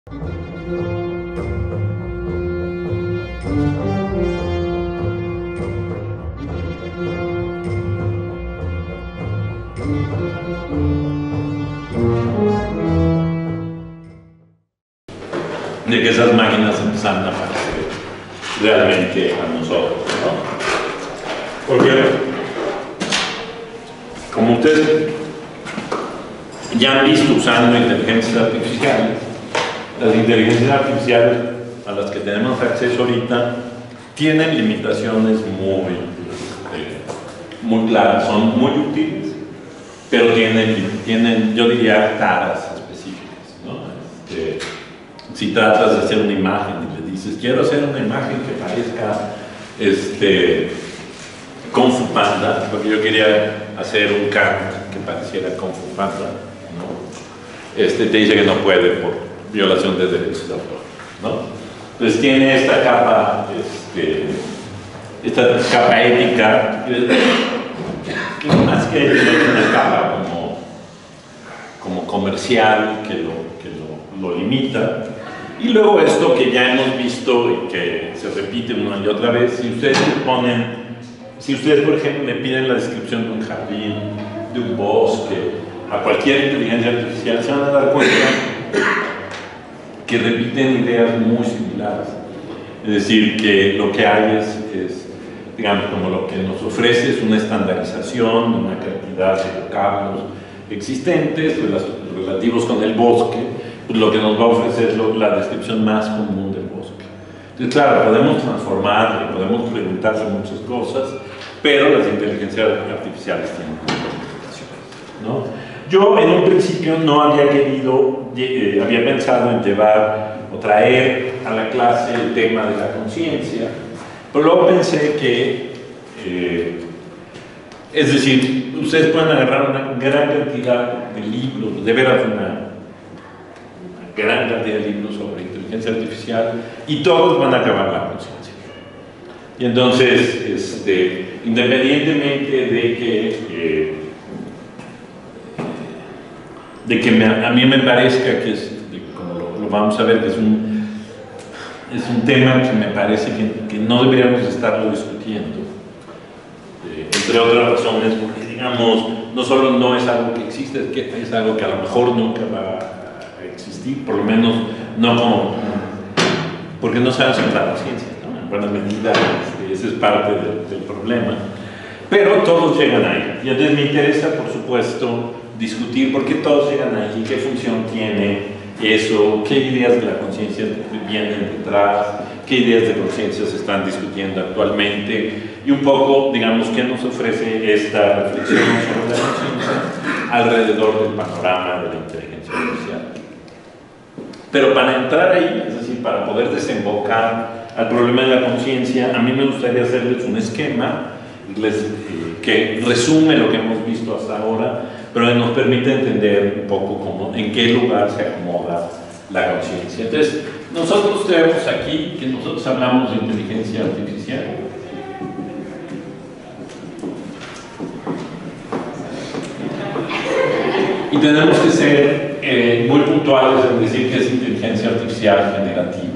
De que esas máquinas empezaron a parecer realmente a nosotros, ¿no? Porque, como ustedes ya han visto usando inteligencias artificiales, las inteligencias artificiales a las que tenemos acceso ahorita tienen limitaciones muy claras, son muy útiles, pero tienen yo diría, taras específicas, ¿no? Si tratas de hacer una imagen y le dices, quiero hacer una imagen que parezca Kung Fu Panda, porque yo quería hacer un can que pareciera Kung Fu Panda, ¿no? Te dice que no puede por violación de derechos de autor, ¿no? Entonces tiene esta capa ética, que más que una capa como comercial que lo limita. Y luego esto que ya hemos visto y que se repite una y otra vez, si ustedes por ejemplo le piden la descripción de un jardín, de un bosque, a cualquier inteligencia artificial, se van a dar cuenta que repiten ideas muy similares. Es decir, que lo que hay es digamos, como lo que nos ofrece es una estandarización de una cantidad de vocablos existentes relativos con el bosque. Pues lo que nos va a ofrecer es la descripción más común del bosque. Entonces, claro, podemos transformarle, podemos preguntarle muchas cosas, pero las inteligencias artificiales tienen limitaciones, ¿no? Yo en un principio no había había pensado en llevar o traer a la clase el tema de la conciencia, pero luego pensé que, es decir, ustedes pueden agarrar una gran cantidad de libros, de veras una gran cantidad de libros sobre inteligencia artificial y todos van a acabar la conciencia. Y entonces, independientemente de que a mí me parezca que como lo vamos a ver, que es un tema que me parece que no deberíamos estarlo discutiendo, entre otras razones, porque digamos, no solo no es algo que existe, es algo que a lo mejor nunca va a existir, por lo menos no porque no sabemos en la conciencia, ¿no? En buena medida ese es parte del problema, pero todos llegan ahí. Y entonces me interesa, por supuesto, discutir por qué todos llegan ahí, qué función tiene eso, qué ideas de la conciencia vienen detrás, qué ideas de conciencia se están discutiendo actualmente y un poco, digamos, qué nos ofrece esta reflexión sobre la conciencia alrededor del panorama de la inteligencia artificial. Pero para entrar ahí, es decir, para poder desembocar al problema de la conciencia, a mí me gustaría hacerles un esquema que resume lo que hemos visto hasta ahora, pero que nos permite entender un poco en qué lugar se acomoda la conciencia. Entonces, nosotros tenemos aquí que nosotros hablamos de inteligencia artificial. Y tenemos que ser muy puntuales en decir que es inteligencia artificial generativa.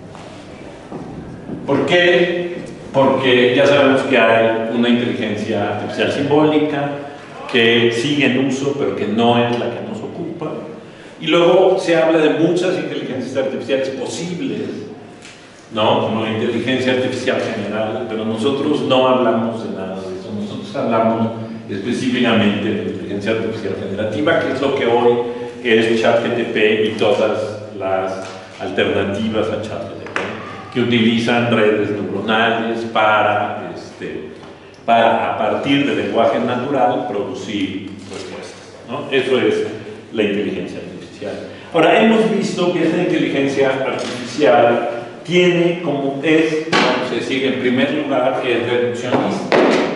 ¿Por qué? Porque ya sabemos que hay una inteligencia artificial simbólica que sigue en uso, pero que no es la que nos ocupa. Y luego se habla de muchas inteligencias artificiales posibles, ¿no? Como la inteligencia artificial general, pero nosotros no hablamos de nada de eso. Nosotros hablamos específicamente de inteligencia artificial generativa, que es lo que hoy es ChatGPT y todas las alternativas a ChatGPT, que utilizan redes neuronales para a partir del lenguaje natural producir respuestas, ¿no? Eso es la inteligencia artificial. Ahora, hemos visto que esta inteligencia artificial tiene vamos a decir, en primer lugar, que es reduccionista.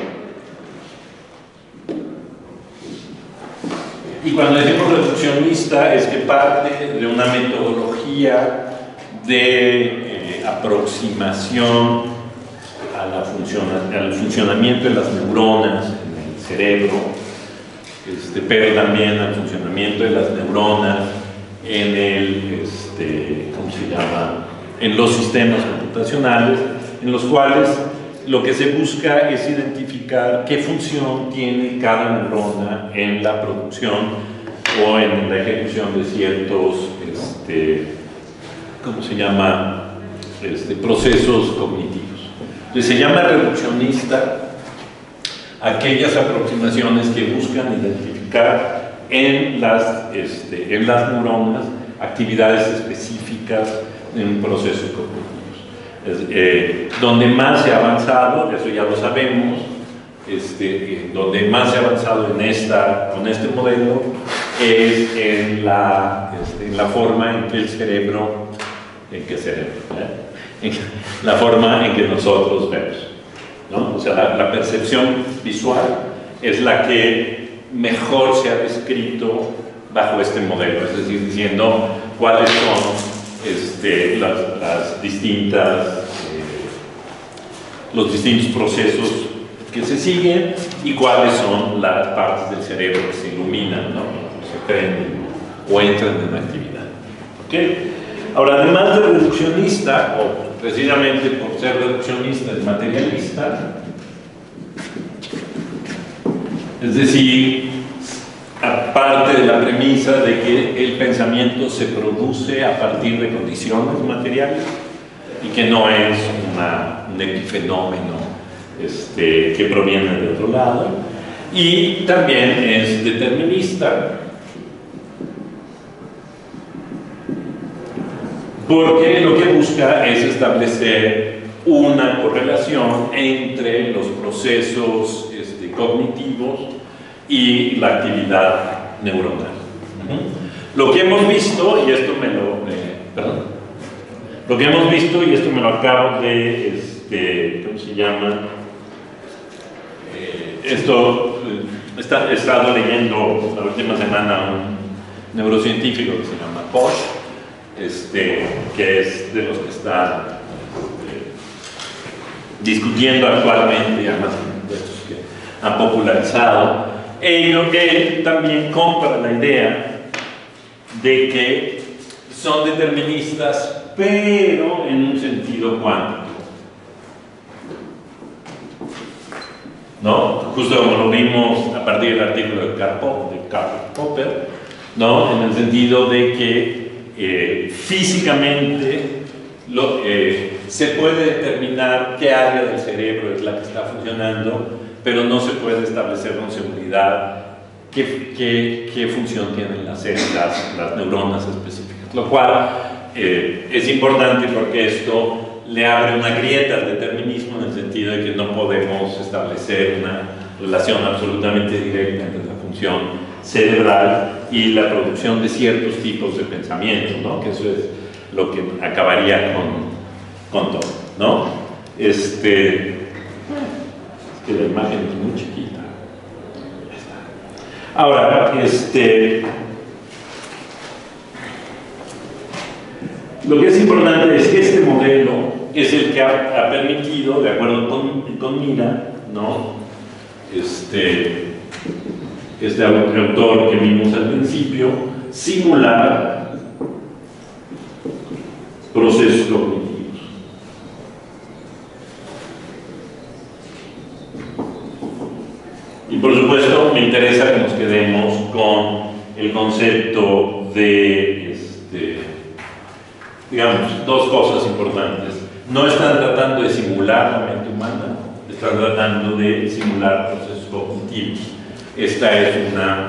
Y cuando decimos reduccionista es que parte de una metodología de aproximación al funcionamiento de las neuronas en el cerebro, pero también al funcionamiento de las neuronas en ¿cómo se llama?, en los sistemas computacionales, en los cuales lo que se busca es identificar qué función tiene cada neurona en la producción o en la ejecución de ciertos, ¿cómo se llama?, procesos cognitivos. Entonces se llama reduccionista aquellas aproximaciones que buscan identificar en las neuronas actividades específicas en un proceso cognitivo. Donde más se ha avanzado, eso ya lo sabemos, donde más se ha avanzado con este modelo es en la forma en que el cerebro, la forma en que nosotros vemos, ¿no? O sea, la percepción visual es la que mejor se ha descrito bajo este modelo, es decir, diciendo cuáles son las distintas, los distintos procesos que se siguen y cuáles son las partes del cerebro que se iluminan, ¿no?, se prenden o entran en actividad. ¿Okay? Ahora, además de reduccionista, o precisamente por ser reduccionista es materialista, es decir, aparte de la premisa de que el pensamiento se produce a partir de condiciones materiales y que no es un epifenómeno que proviene de otro lado, y también es determinista, porque lo que busca es establecer una correlación entre los procesos cognitivos y la actividad neuronal. Lo que hemos visto, y esto lo que hemos visto, y esto me lo acabo de, ¿cómo se llama? He estado leyendo la última semana a un neurocientífico que se llama Bosch, que es de los que está discutiendo actualmente, además de estos que han popularizado. Él también compra la idea de que son deterministas, pero en un sentido cuántico, ¿no? Justo como lo vimos a partir del artículo de Karl Popper, ¿no?, en el sentido de que físicamente se puede determinar qué área del cerebro es la que está funcionando, pero no se puede establecer con seguridad qué función tienen las células, las neuronas específicas, lo cual es importante porque esto le abre una grieta al determinismo en el sentido de que no podemos establecer una relación absolutamente directa entre la función cerebral y la producción de ciertos tipos de pensamiento, ¿no?, que eso es lo que acabaría con todo, ¿no? Es que la imagen es muy chiquita. Ya está. Ahora, lo que es importante es que este modelo es el que ha permitido, de acuerdo con Mira, ¿no?, este autor que vimos al principio, simular procesos cognitivos. Y por supuesto me interesa que nos quedemos con el concepto de, digamos, dos cosas importantes. No están tratando de simular la mente humana, están tratando de simular procesos cognitivos. Esta es una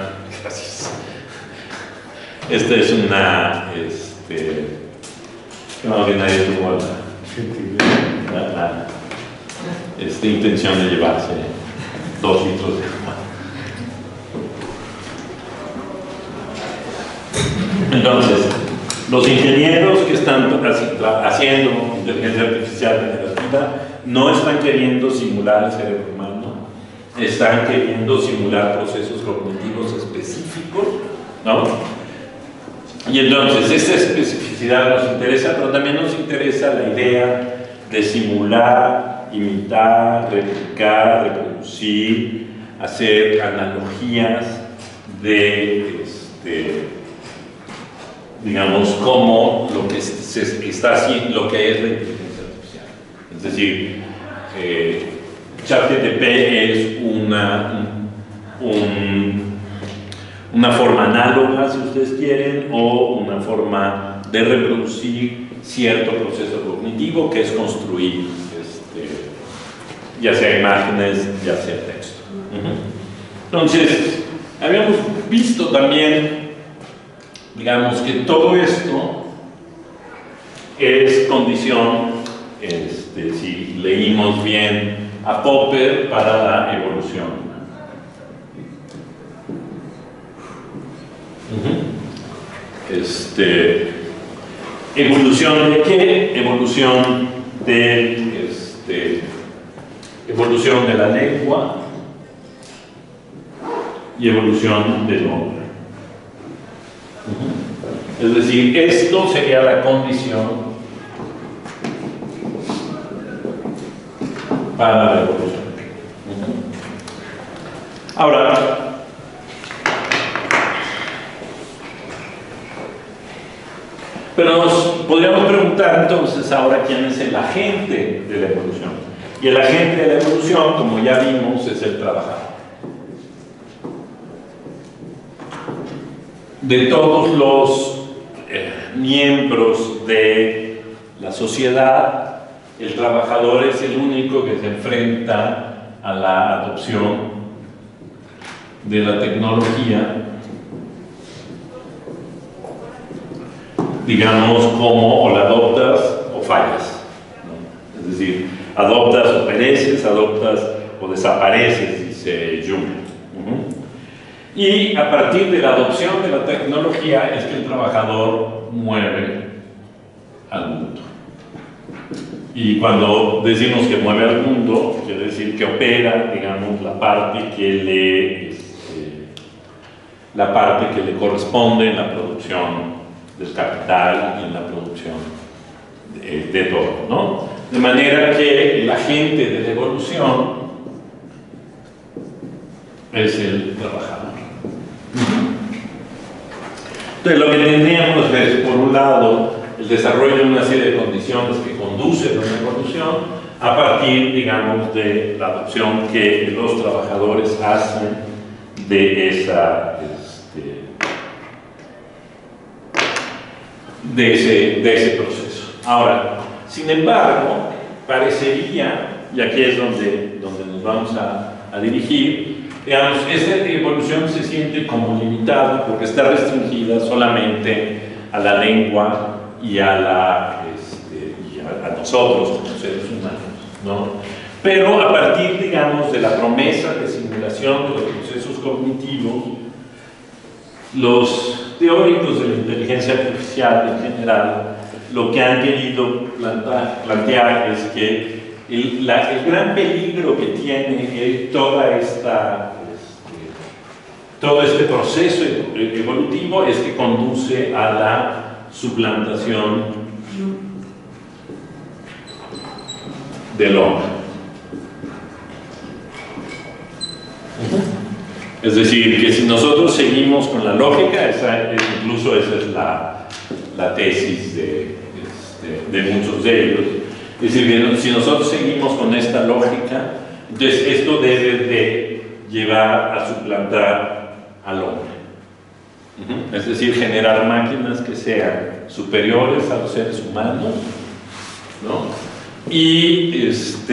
no, que nadie tuvo la intención de llevarse 2 litros de agua. Entonces, los ingenieros que están haciendo inteligencia artificial generativa no están queriendo simular el cerebro humano, están queriendo simular procesos cognitivos específicos, ¿no? Y entonces esa especificidad nos interesa, pero también nos interesa la idea de simular, imitar, replicar, reproducir, hacer analogías de digamos, como lo que se está haciendo, lo que es la inteligencia artificial. Es decir, ChatGPT es una forma análoga, si ustedes quieren, o una forma de reproducir cierto proceso cognitivo que es construir, ya sea imágenes, ya sea texto. Entonces, habíamos visto también, digamos, que todo esto es condición, si leímos bien a Popper, para la evolución. ¿Evolución de qué? Evolución de la lengua y evolución del hombre. Es decir, esto sería la condición para la evolución. Ahora, pero nos podríamos preguntar entonces ahora quién es el agente de la evolución. Y el agente de la evolución, como ya vimos, es el trabajador. De todos los miembros de la sociedad, el trabajador es el único que se enfrenta a la adopción de la tecnología, digamos, como o la adoptas o fallas, ¿no? Es decir, adoptas o pereces, adoptas o desapareces, dice Jung. Y a partir de la adopción de la tecnología es que el trabajador mueve al mundo. Y cuando decimos que mueve al mundo, quiere decir que opera, digamos, la parte que le corresponde en la producción del capital y en la producción de todo, ¿no? De manera que el agente de la evolución es el trabajador. Entonces, lo que tendríamos es, por un lado, el desarrollo de una serie de condiciones que conducen a una evolución a partir, digamos, de la adopción que los trabajadores hacen de ese proceso. Ahora, sin embargo, parecería, y aquí es donde nos vamos a dirigir, digamos, esta evolución se siente como limitada porque está restringida solamente a la lengua y a nosotros como seres humanos, ¿no? Pero a partir, digamos, de la promesa de simulación de los procesos cognitivos, los teóricos de la inteligencia artificial en general lo que han querido plantear es que el gran peligro que tiene todo este proceso evolutivo es que conduce a la suplantación del hombre. Es decir, que si nosotros seguimos con la lógica, incluso esa es la tesis de muchos de ellos, es decir, si nosotros seguimos con esta lógica, entonces esto debe de llevar a suplantar al hombre. Es decir, generar máquinas que sean superiores a los seres humanos, ¿no? Y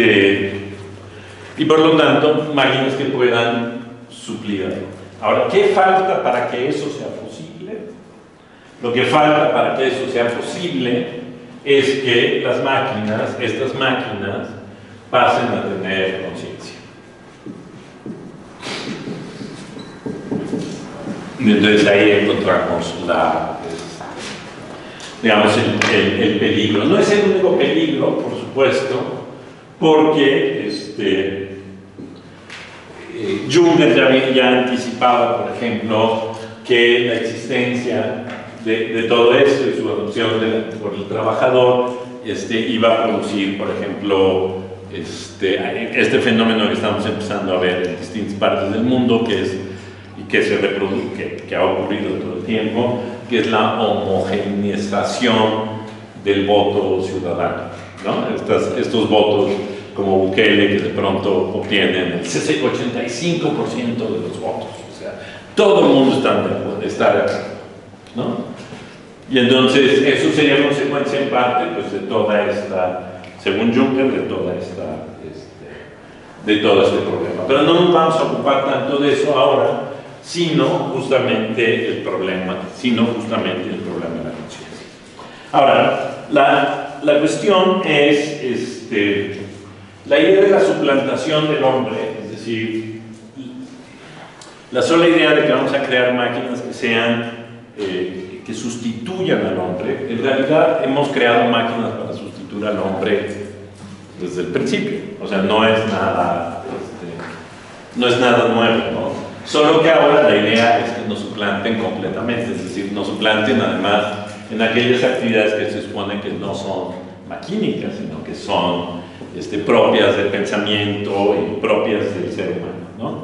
por lo tanto, máquinas que puedan suplir. Ahora, ¿qué falta para que eso sea posible? Lo que falta para que eso sea posible es que estas máquinas, pasen a tener conciencia. Y entonces ahí encontramos digamos, el peligro. No es el único peligro, por supuesto, porque Jung ya anticipaba, por ejemplo, que la existencia de todo esto y su adopción por el trabajador iba a producir, por ejemplo, este fenómeno que estamos empezando a ver en distintas partes del mundo, que se reproduce, que ha ocurrido todo el tiempo, que es la homogeneización del voto ciudadano, ¿no? Estos votos como Bukele, que de pronto obtienen el 85% de los votos, o sea, todo el mundo está de acuerdo, ¿no? Y entonces eso sería consecuencia en parte pues, de toda esta, según Juncker, de todo este problema. Pero no nos vamos a ocupar tanto de eso ahora, sino justamente el problema de la conciencia. Ahora, la cuestión es la idea de la suplantación del hombre, es decir, la sola idea de que vamos a crear máquinas que sean, que sustituyan al hombre. En realidad hemos creado máquinas para sustituir al hombre desde el principio, o sea, no es nada nuevo, ¿no? Solo que ahora la idea es que nos suplanten completamente, es decir, nos suplanten además en aquellas actividades que se supone que no son maquínicas, sino que son propias del pensamiento y propias del ser humano, ¿no?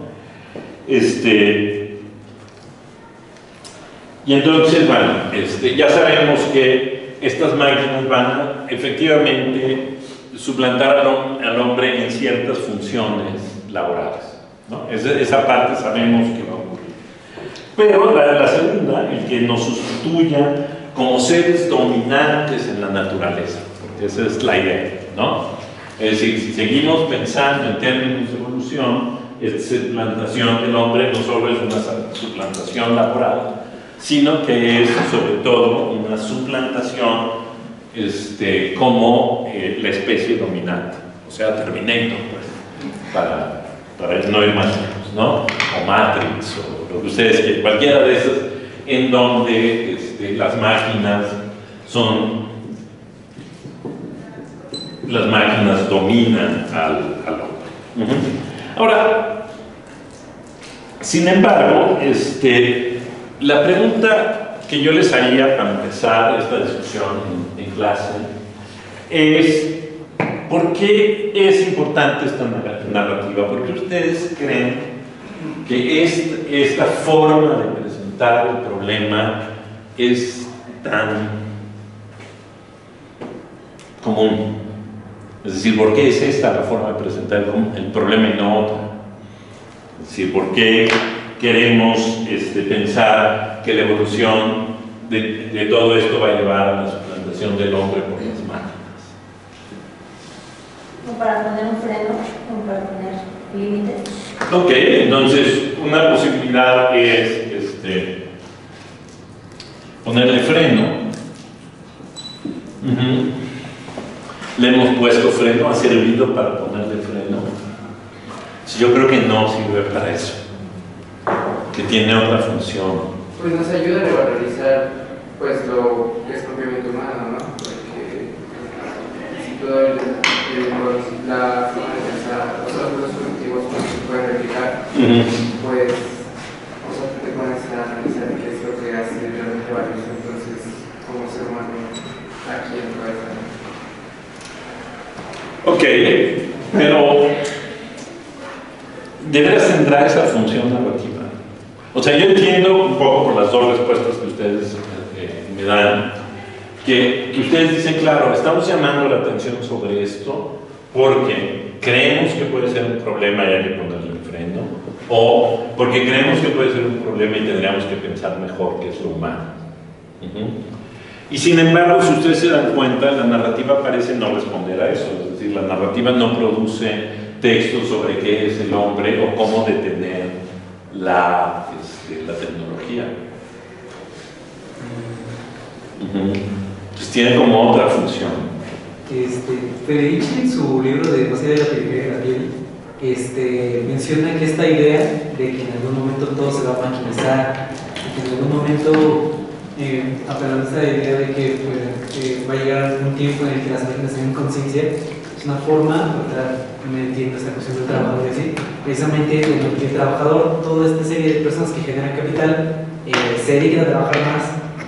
Y entonces, bueno, ya sabemos que estas máquinas van a efectivamente suplantar al hombre en ciertas funciones laborales, ¿no? Esa parte sabemos que va a ocurrir. Pero la segunda, el que nos sustituya como seres dominantes en la naturaleza, porque esa es la idea, ¿no? Es decir, si seguimos pensando en términos de evolución, esta suplantación del hombre no solo es una suplantación laboral, sino que es sobre todo una suplantación como la especie dominante, o sea, Terminator, pues, para no ir más lejos, ¿no? O Matrix, o lo que ustedes quieran, cualquiera de esas, en donde las máquinas dominan al hombre. Ahora, sin embargo, la pregunta que yo les haría para empezar esta discusión en clase es: ¿por qué es importante esta narrativa? ¿Por qué ustedes creen que esta forma de presentar el problema es tan común? Es decir, ¿por qué es esta la forma de presentar el problema y no otra? Es decir, ¿por qué queremos pensar que la evolución de todo esto va a llevar a la suplantación del hombre por las máquinas? Como para poner un freno, como para poner límites. Ok, entonces una posibilidad es ponerle freno. Le hemos puesto freno, ha servido para ponerle freno. Yo creo que no sirve para eso, que tiene otra función. Pues nos ayuda a revalorizar pues lo que es propiamente humano, ¿no? Porque si todo la forma de pensar, los procesos cognitivos no se pueden replicar, pues te pones a analizar qué es lo que hace realmente valioso, entonces como ser humano aquí en tu cabeza. Ok, pero debería centrar esa función narrativa. O sea, yo entiendo un poco por las dos respuestas que ustedes me dan, que ustedes dicen, claro, estamos llamando la atención sobre esto porque creemos que puede ser un problema y hay que ponerle un freno, o porque creemos que puede ser un problema y tendríamos que pensar mejor qué es lo humano. Y sin embargo, si ustedes se dan cuenta, la narrativa parece no responder a eso. Es decir, la narrativa no produce textos sobre qué es el hombre o cómo detener la tecnología. Entonces tiene como otra función. Federici, en su libro de Más allá de la periferia de la piel, menciona que esta idea de que en algún momento todo se va a maquinizar, y que en algún momento apelando a esta idea de que va a llegar un tiempo en el que las máquinas tengan conciencia, es una forma, me entiendo esta cuestión del trabajador y así, precisamente el trabajador, toda esta serie de personas que generan capital, se dedican a trabajar más,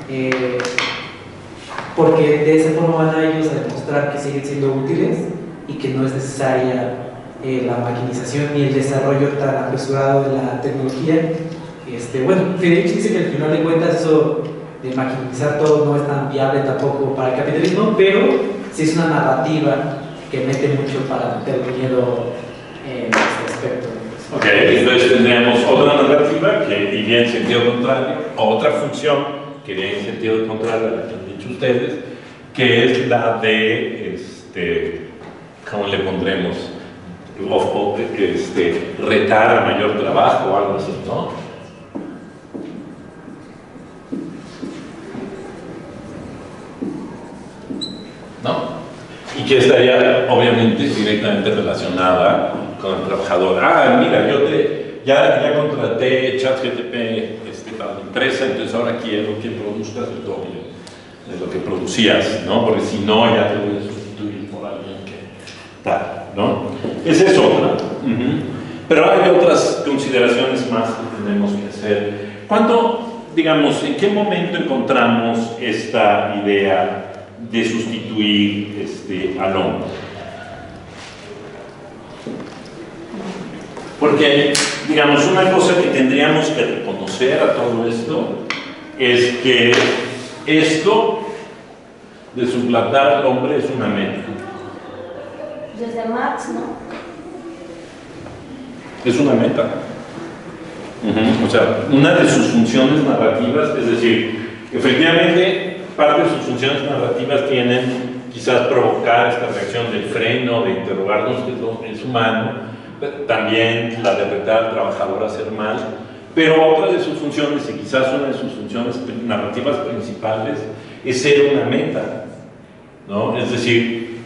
porque de esa forma van a ellos a demostrar que siguen siendo útiles y que no es necesaria la maquinización ni el desarrollo tan apresurado de la tecnología. Bueno, Federici dice que al final de cuentas eso de maquinizar todo no es tan viable tampoco para el capitalismo, pero sí es una narrativa que mete mucho para meter miedo en este aspecto. Ok, entonces tendríamos otra narrativa que iría en sentido contrario, otra función que iría en sentido contrario a la que han dicho ustedes, que es la de, ¿cómo le pondremos? Retar a mayor trabajo o algo así, ¿no? ¿No? Y que estaría obviamente directamente relacionada con el trabajador. Ah, mira, ya contraté ChatGPT para la empresa, entonces ahora quiero que produzcas el doble de lo que producías, ¿no? Porque si no, ya te voy a sustituir por alguien que tal, ¿no? Esa es otra. Pero hay otras consideraciones más que tenemos que hacer. ¿Cuándo, digamos, en qué momento encontramos esta idea de sustituir al hombre? Porque, digamos, una cosa que tendríamos que reconocer a todo esto es que esto de suplantar al hombre es una meta. Desde Marx, ¿no? Es una meta. O sea, una de sus funciones narrativas, es decir, efectivamente, parte de sus funciones narrativas tienen quizás provocar esta reacción del freno, de interrogarnos qué es humano, también la de retar al trabajador a hacer mal, pero otra de sus funciones, y quizás una de sus funciones narrativas principales, es ser una meta, ¿no? Es decir,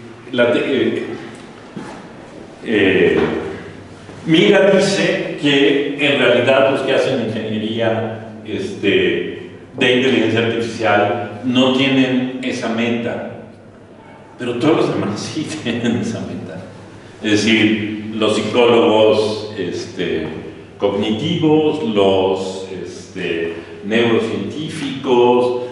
Mira dice que en realidad los que hacen ingeniería de inteligencia artificial no tienen esa meta, pero todos los demás sí tienen esa meta. Es decir, los psicólogos cognitivos, los neurocientíficos,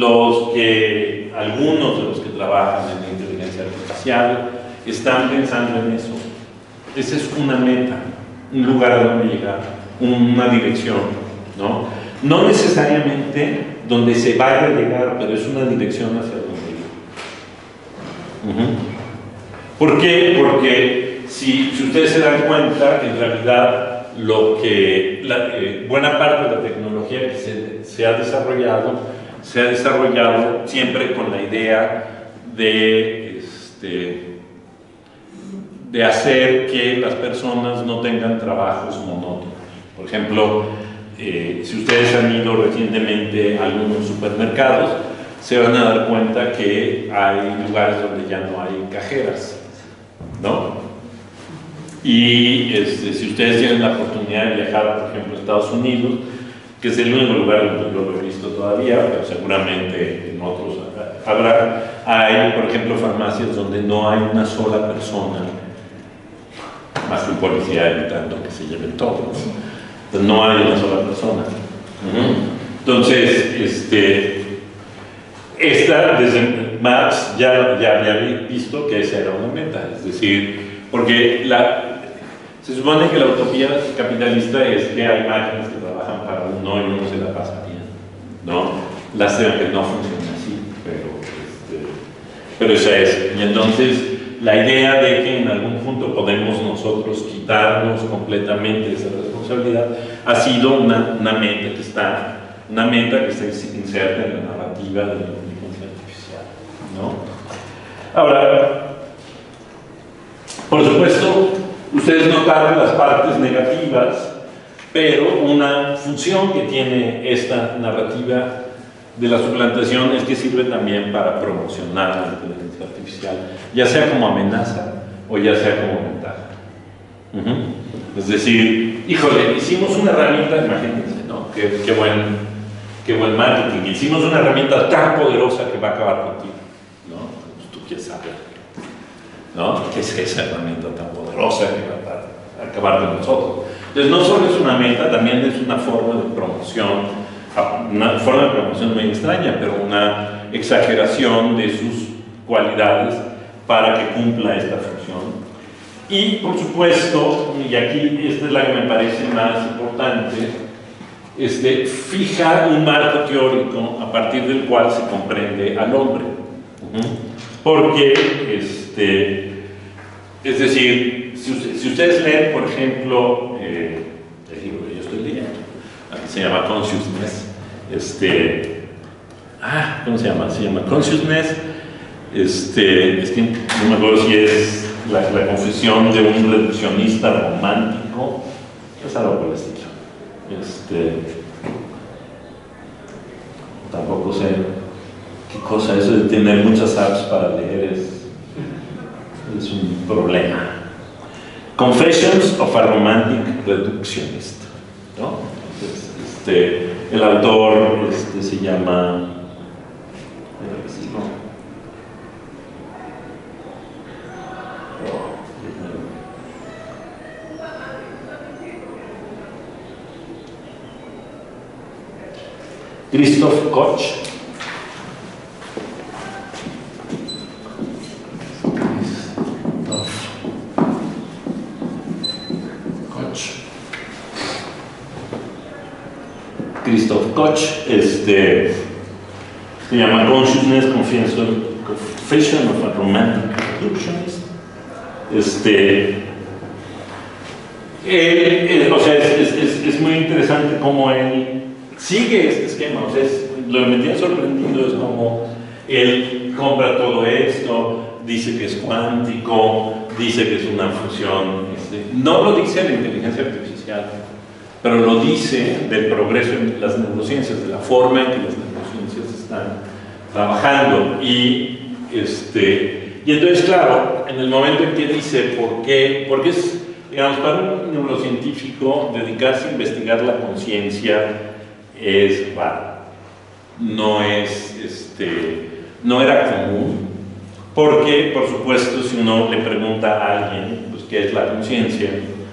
algunos de los que trabajan en la inteligencia artificial están pensando en eso. Esa es una meta, un lugar a donde llegar, una dirección, ¿no? No necesariamente donde se vaya a llegar, pero es una dirección hacia donde ir. ¿Por qué? Porque si ustedes se dan cuenta, en realidad buena parte de la tecnología que se ha desarrollado siempre con la idea de hacer que las personas no tengan trabajos monótonos. Por ejemplo, si ustedes han ido recientemente a algunos supermercados, se van a dar cuenta que hay lugares donde ya no hay cajeras, ¿no? Y si ustedes tienen la oportunidad de viajar, por ejemplo, a Estados Unidos, que es el único lugar donde yo lo he visto todavía, pero seguramente en otros habrá, hay, por ejemplo, farmacias donde no hay una sola persona, más que un policía evitando que se lleven todo, ¿no? Entonces, no hay una sola persona. Entonces, desde Marx ya había visto que esa era una meta, es decir, porque se supone que la utopía capitalista es que hay máquinas que trabajan para uno y uno se la pasa bien, ¿no? Lástima que no funciona así, pero esa es. Y entonces, la idea de que en algún punto podemos nosotros quitarnos completamente esa responsabilidad ha sido una meta que está inserta en la narrativa de la inteligencia artificial, ¿no? Ahora, por supuesto, ustedes notaron las partes negativas, pero una función que tiene esta narrativa de la suplantación es que sirve también para promocionar la inteligencia artificial, ya sea como amenaza o ya sea como ventaja. Es decir, híjole, hicimos una herramienta, imagínense, ¿no? Qué buen marketing, hicimos una herramienta tan poderosa que va a acabar contigo, ¿no? Pues tú quieres saber, ¿no? ¿Qué es esa herramienta tan poderosa que va a acabar con nosotros? Entonces, no solo es una meta, también es una forma de promoción muy extraña, pero una exageración de sus cualidades para que cumpla esta función. Y, por supuesto, y aquí esta es la que me parece más importante, fija un marco teórico a partir del cual se comprende al hombre. Porque, es decir, si ustedes leen, por ejemplo, el libro que yo estoy leyendo, se llama Consciousness, ¿cómo se llama? Se llama Consciousness, es que no me acuerdo si es la confesión de un reduccionista romántico, es algo por el estilo. Tampoco sé qué cosa, eso de tener muchas apps para leer es un problema. Confessions of a Romantic Reductionist, ¿no? Entonces, el autor se llama Christoph Koch. Christoph Koch, se llama Consciousness, Confession of a Romantic Reductionist. O sea, es muy interesante cómo él sigue este esquema. O sea, lo que me tiene sorprendido es cómo él compra todo esto, dice que es cuántico, dice que es una función, no lo dice la inteligencia artificial, pero lo dice del progreso en las neurociencias, de la forma en que las neurociencias están trabajando. Y entonces, claro, en el momento en que dice porque es, digamos, para un neurocientífico dedicarse a investigar la conciencia es raro, no era común, porque, por supuesto, si uno le pregunta a alguien, pues, ¿qué es la conciencia?,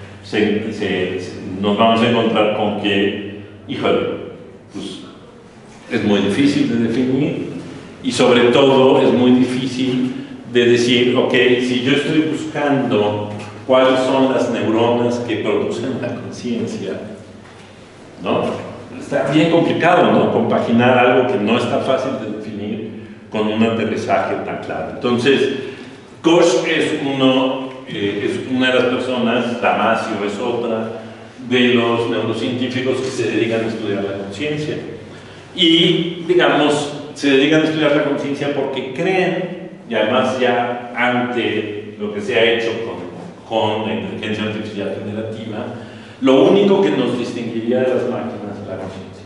nos vamos a encontrar con que, híjole, pues, es muy difícil de definir, y sobre todo es muy difícil de decir, ok, si yo estoy buscando cuáles son las neuronas que producen la conciencia, ¿no? Está bien complicado, ¿no?, compaginar algo que no está fácil de definir con un aterrizaje tan claro. Entonces, Koch es una de las personas, Damasio es otra, de los neurocientíficos que se dedican a estudiar la conciencia. Y, digamos, se dedican a estudiar la conciencia porque creen, y además ya ante lo que se ha hecho con la inteligencia artificial generativa, lo único que nos distinguiría de las máquinas es la conciencia.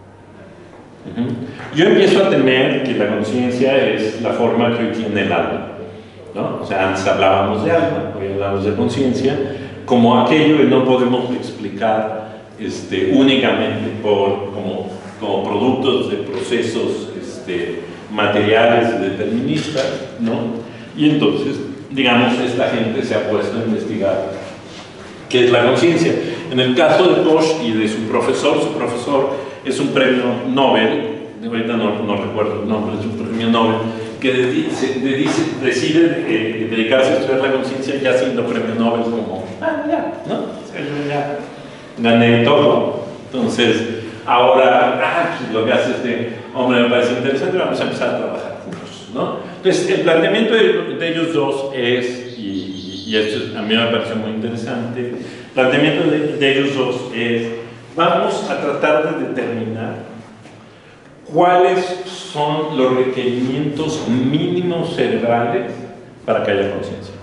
Yo empiezo a temer que la conciencia es la forma que hoy tiene el alma, ¿no? O sea, antes hablábamos de alma, hoy hablamos de conciencia, como aquello que no podemos explicar únicamente como productos de procesos materiales deterministas, ¿no? Y entonces, digamos, esta gente se ha puesto a investigar qué es la conciencia. En el caso de Koch y de su profesor es un premio Nobel, ahorita no recuerdo el nombre, es un premio Nobel, que decide dedicarse a estudiar la conciencia ya siendo premio Nobel, como, ya, ¿no? Ya gané todo. Entonces, ahora, pues lo que hace este hombre me parece interesante, vamos a empezar a trabajar juntos, ¿no? Entonces, el planteamiento de ellos dos es, y esto a mí me pareció muy interesante, el planteamiento de ellos dos es, vamos a tratar de determinar cuáles son los requerimientos mínimos cerebrales para que haya conciencia.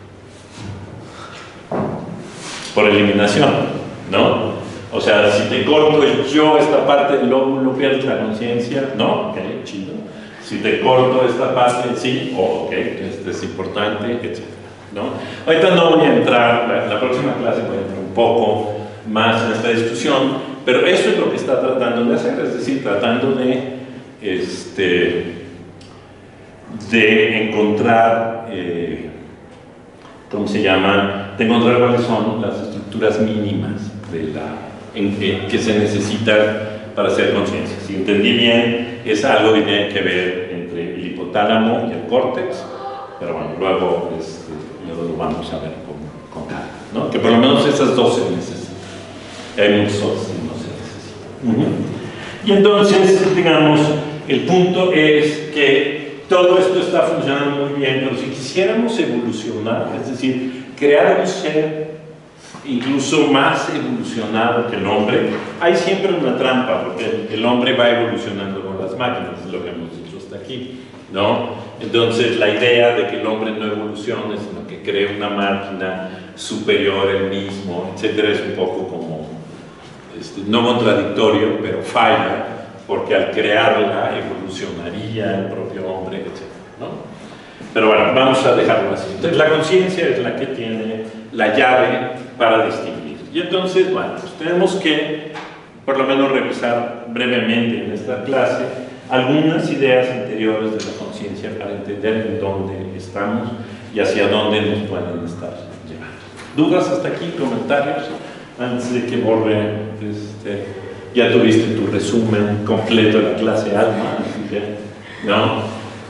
Por eliminación, ¿no? O sea, si te corto yo esta parte del lóbulo, pierdes la conciencia, ¿no? Ok, chido. Si te corto esta parte, sí, ok, esto es importante, etc., ¿no? Ahorita no voy a entrar, la próxima clase voy a entrar un poco más en esta discusión, pero eso es lo que está tratando de hacer, es decir, tratando de encontrar, ¿cómo se llama? De encontrar cuáles son las estructuras mínimas que se necesitan para hacer conciencia. Si entendí bien, es algo que tiene que ver entre el hipotálamo y el córtex, pero bueno, luego lo vamos a ver con calma, ¿no? Que por lo menos esas dos se necesitan. Hay muchos otros que no se necesitan. Y entonces, digamos, el punto es que todo esto está funcionando muy bien, pero si quisiéramos evolucionar, es decir, crear un ser incluso más evolucionado que el hombre, hay siempre una trampa, porque el hombre va evolucionando con las máquinas, es lo que hemos dicho hasta aquí, ¿no? Entonces, la idea de que el hombre no evolucione, sino que cree una máquina superior él mismo, etcétera, es un poco como, no contradictorio, pero falla, porque al crearla evolucionaría el propio hombre, etcétera, ¿no? Pero bueno, vamos a dejarlo así. Entonces, la conciencia es la que tiene la llave para distinguir. Y entonces, bueno, pues tenemos que, por lo menos, revisar brevemente en esta clase algunas ideas anteriores de la conciencia para entender en dónde estamos y hacia dónde nos pueden estar llevando. ¿Dudas hasta aquí? ¿Comentarios? Antes de que borre, ya tuviste tu resumen completo de la clase Alma, así que, ¿no?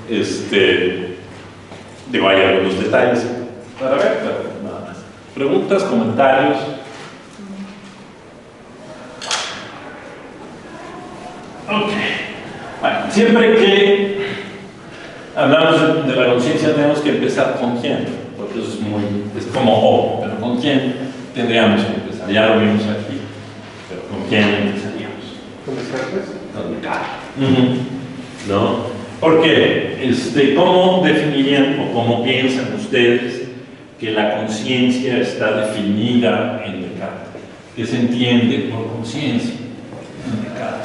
Digo, hay algunos detalles para ver, pero nada más. ¿Preguntas, comentarios? Ok. Bueno, siempre que hablamos de la conciencia tenemos que empezar con quién, porque eso es como obvio, pero con quién tendríamos que empezar. Ya lo vimos aquí, pero ¿con quién empezaríamos? ¿Con Descartes? Con Descartes. ¿No? Porque, ¿cómo definirían o cómo piensan ustedes que la conciencia está definida en Descartes? ¿Qué se entiende por conciencia en Descartes?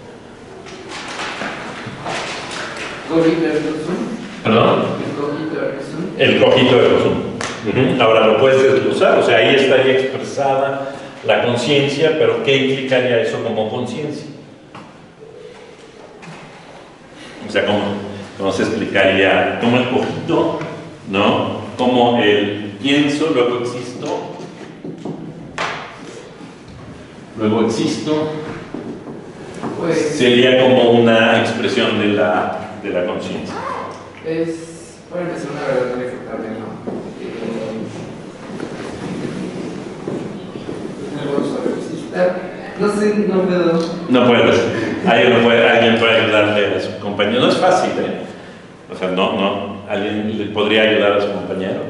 Cogito ergo sum. ¿Perdón? El cogito ergo sum. El cogito ergo sum. Ahora lo puedes desglosar, o sea, ahí estaría expresada la conciencia, pero ¿qué implicaría eso como conciencia? O sea, ¿cómo se explicaría? Como el cogito, ¿no? Como el pienso, luego existo, Pues sería como una expresión de la conciencia. es, para empezar, una verdad no irrefutable, ¿no? No puedo saber. No sé, no puedo. No puedes. Alguien puede ayudarle a su compañero. No es fácil, ¿eh? O sea, alguien le podría ayudar a su compañero.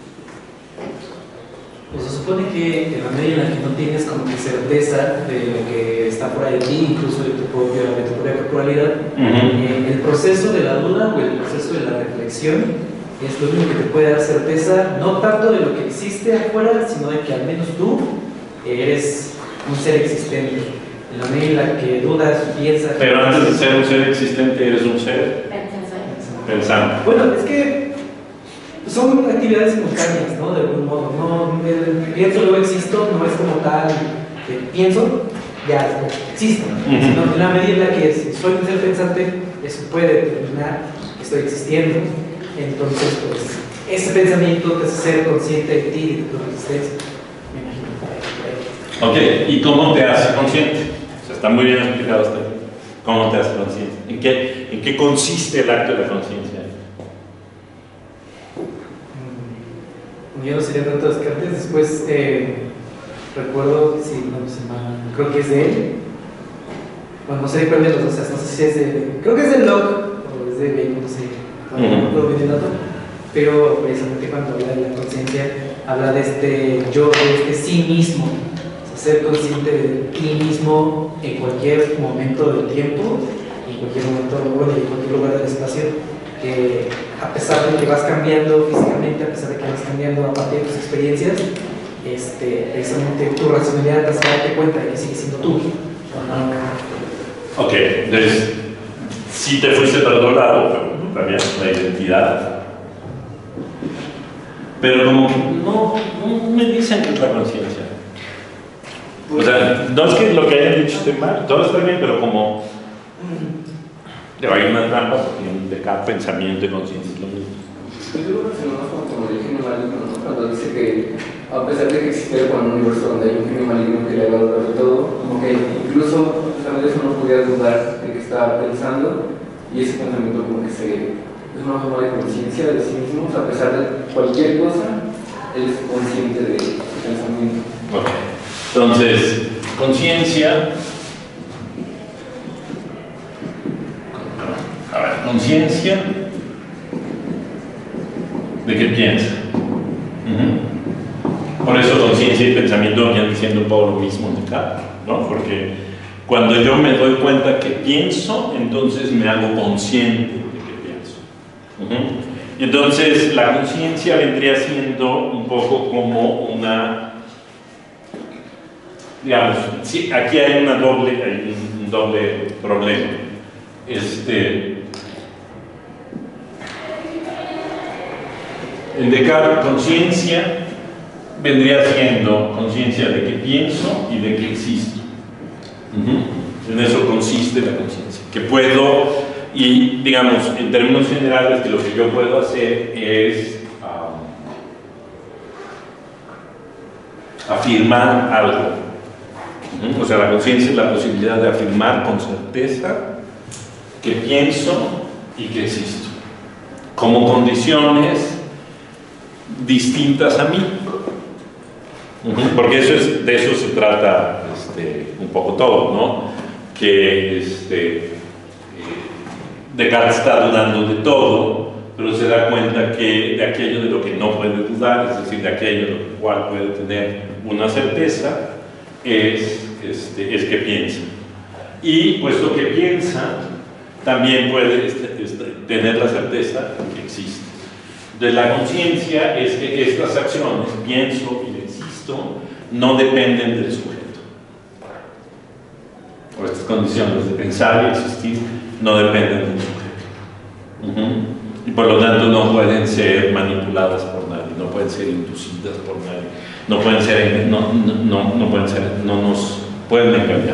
Pues se supone que en la medida en la que no tienes como que certeza de lo que está por ahí de ti, incluso de tu propia corporalidad, el proceso de la duda o el proceso de la reflexión es lo único que te puede dar certeza, no tanto de lo que existe afuera, sino de que al menos tú eres un ser existente. En la medida en la que dudas, piensas... Pero antes de ser un ser existente, eres un ser pensante. Bueno, es que son actividades simultáneas, ¿no? De algún modo. No, pienso, luego existo, no es como tal que pienso, ya existo. Sino en la medida en la que soy un ser pensante, eso puede determinar que estoy existiendo. Entonces, pues, ese pensamiento te hace ser consciente de ti y de tu existencia. Ok, ¿y cómo te hace consciente? O sea, está muy bien explicado hasta aquí. ¿Cómo te hace consciente? ¿En qué consiste el acto de la conciencia? Yo no sería tanto Descartes, después recuerdo, sí, no sé, creo que es de él. Bueno, no sé cuál de los dos, no sé si es de, creo que es de Locke o es de Bacon, no sé, no puedo ver el dato, pero precisamente cuando habla de la conciencia, habla de este yo, de este sí mismo. Ser consciente de ti mismo en cualquier momento del tiempo, en cualquier momento, bueno, en cualquier lugar del espacio, que a pesar de que vas cambiando físicamente, a pesar de que vas cambiando a partir de tus experiencias, precisamente tu racionalidad te hace darte cuenta de que sigue siendo tú. Ok, entonces, si te fuiste para otro lado, pero también la identidad. Pero como no me dicen que es la conciencia. O sea, no es que lo que hayan dicho esté mal, todo está bien, pero como hay una trampa porque de cada pensamiento y conciencia es lo mismo. Yo creo que relacionamos con el genio maligno, ¿no? Cuando dice que a pesar de que existe un universo donde hay un genio maligno que le va a dudar de todo, como que incluso a veces uno podría dudar de que está pensando y ese pensamiento como que es una forma de conciencia de sí mismo, o sea, a pesar de cualquier cosa, él es consciente de su pensamiento. Okay. Entonces, conciencia conciencia de qué piensa. Por eso conciencia y pensamiento vienen diciendo un poco lo mismo de acá, ¿no? Porque cuando yo me doy cuenta que pienso, entonces me hago consciente de que pienso. Y entonces la conciencia vendría siendo un poco como una, digamos, sí, aquí hay un doble problema. En Descartes, conciencia vendría siendo conciencia de que pienso y de que existo. En eso consiste la conciencia, que puedo, y digamos, en términos generales, que lo que yo puedo hacer es afirmar algo. O sea, la conciencia es la posibilidad de afirmar con certeza que pienso y que existo, como condiciones distintas a mí. Porque de eso se trata un poco todo, ¿no? Que Descartes está dudando de todo, pero se da cuenta que de aquello de lo que no puede dudar, es decir, de aquello de lo cual puede tener una certeza, es que piensa. Y puesto que piensa, también puede tener la certeza de que existe. De la conciencia es que estas acciones, pienso y existo, no dependen del sujeto. O estas condiciones de pensar y existir no dependen del sujeto. Y por lo tanto no pueden ser manipuladas por nadie, no pueden ser inducidas por nadie, no nos pueden engañar.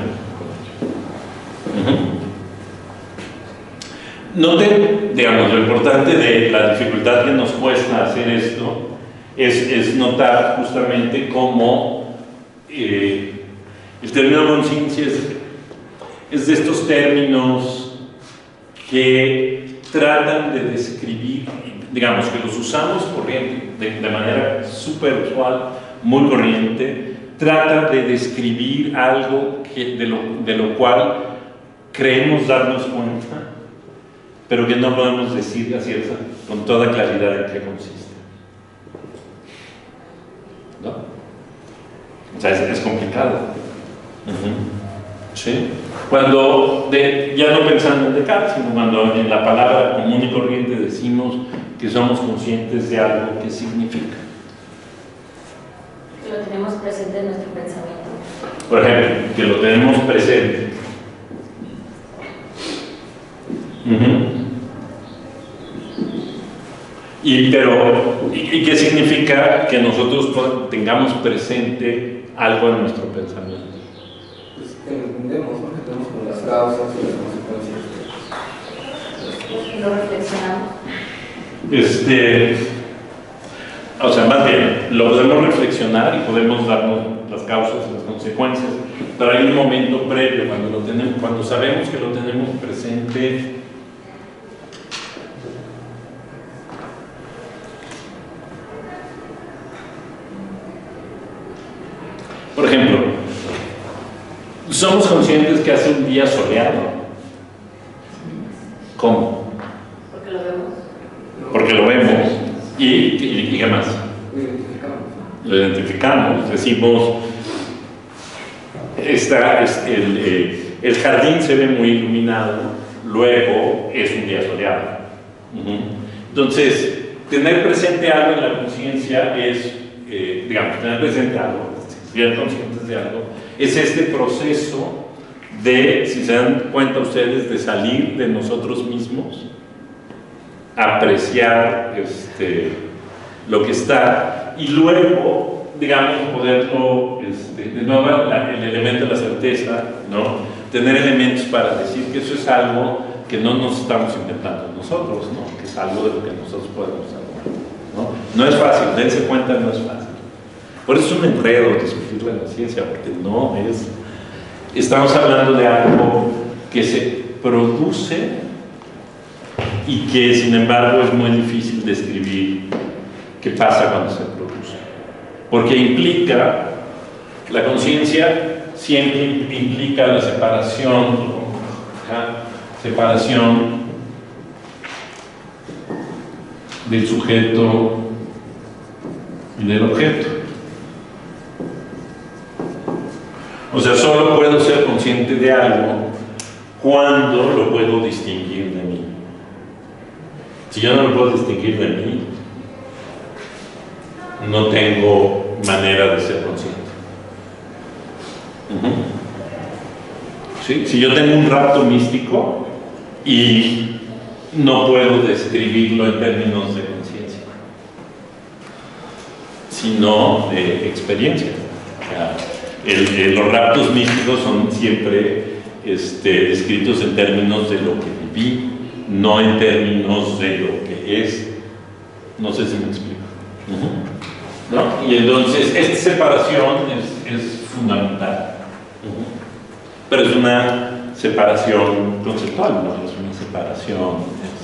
Noten, digamos, lo importante de la dificultad que nos cuesta hacer esto es notar justamente cómo el término conciencia es de estos términos que tratan de describir, digamos, que los usamos de manera súper usual, muy corriente, trata de describir algo de lo cual creemos darnos cuenta, pero que no podemos decir con toda claridad en qué consiste. ¿No? O sea, es complicado. ¿Sí? Cuando, ya no pensando en Descartes, sino cuando en la palabra común y corriente decimos que somos conscientes de algo, ¿qué significa? Que lo tenemos presente en nuestro pensamiento. Por ejemplo, que lo tenemos presente. ¿Y qué significa que nosotros tengamos presente algo en nuestro pensamiento? Pues que lo entendemos, ¿no? Que tenemos como las causas y las consecuencias. Lo reflexionamos. O sea, más bien, lo podemos reflexionar y podemos darnos las causas y las consecuencias, pero hay un momento previo cuando sabemos que lo tenemos presente. Por ejemplo, somos conscientes que hace un día soleado. ¿Cómo? Porque lo vemos. Porque lo vemos. ¿Y qué más? Lo identificamos. Decimos, el jardín se ve muy iluminado, luego es un día soleado. Entonces, tener presente algo en la conciencia es, tener presente algo, ser conscientes de algo, es este proceso de, si se dan cuenta ustedes, de salir de nosotros mismos, apreciar lo que está, y luego, poderlo, de nuevo el elemento de la certeza, ¿no? Tener elementos para decir que eso es algo que no nos estamos inventando nosotros, ¿no? Que es algo de lo que nosotros podemos hablar, ¿no? No es fácil, dense cuenta, no es fácil. Por eso es un enredo discutir la ciencia, porque no es... Estamos hablando de algo que se produce y que, sin embargo, es muy difícil describir qué pasa cuando se produce. Porque implica, la conciencia siempre implica la separación del sujeto y del objeto. O sea, solo puedo ser consciente de algo cuando lo puedo distinguir de mí. Si yo no lo puedo distinguir de mí, no tengo manera de ser consciente. ¿Sí? Si yo tengo un rapto místico y no puedo describirlo en términos de conciencia, sino de experiencia. Los raptos místicos son siempre descritos en términos de lo que viví, no en términos de lo que es. No sé si me explico. ¿No? Y entonces esta separación es fundamental. Pero es una separación conceptual, no es una separación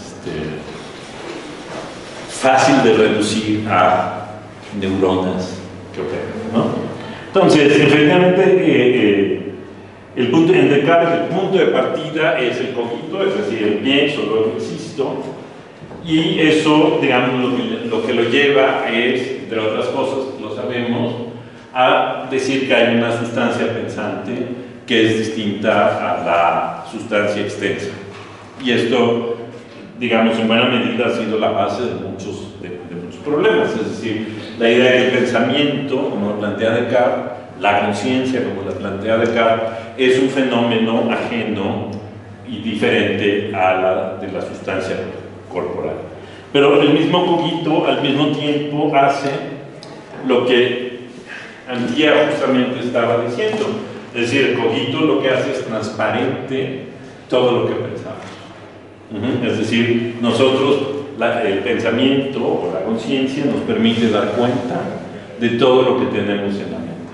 fácil de reducir a neuronas que operan, ¿no? Entonces, efectivamente, el punto en Descartes, el punto de partida es el cogito, es decir, el pienso, luego existo, y eso, digamos, lo que lo lleva es, entre otras cosas, lo sabemos, a decir que hay una sustancia pensante que es distinta a la sustancia extensa. Y esto, digamos, en buena medida ha sido la base de muchos problemas. Es decir, la idea de que el pensamiento, como lo plantea Descartes, la conciencia, como la plantea Descartes, es un fenómeno ajeno y diferente a la de la sustancia corporal. Pero el mismo cogito, al mismo tiempo, hace lo que Antía justamente estaba diciendo. Es decir, el cogito lo que hace es transparente todo lo que pensamos. Es decir, nosotros, el pensamiento o la conciencia nos permite dar cuenta de todo lo que tenemos en la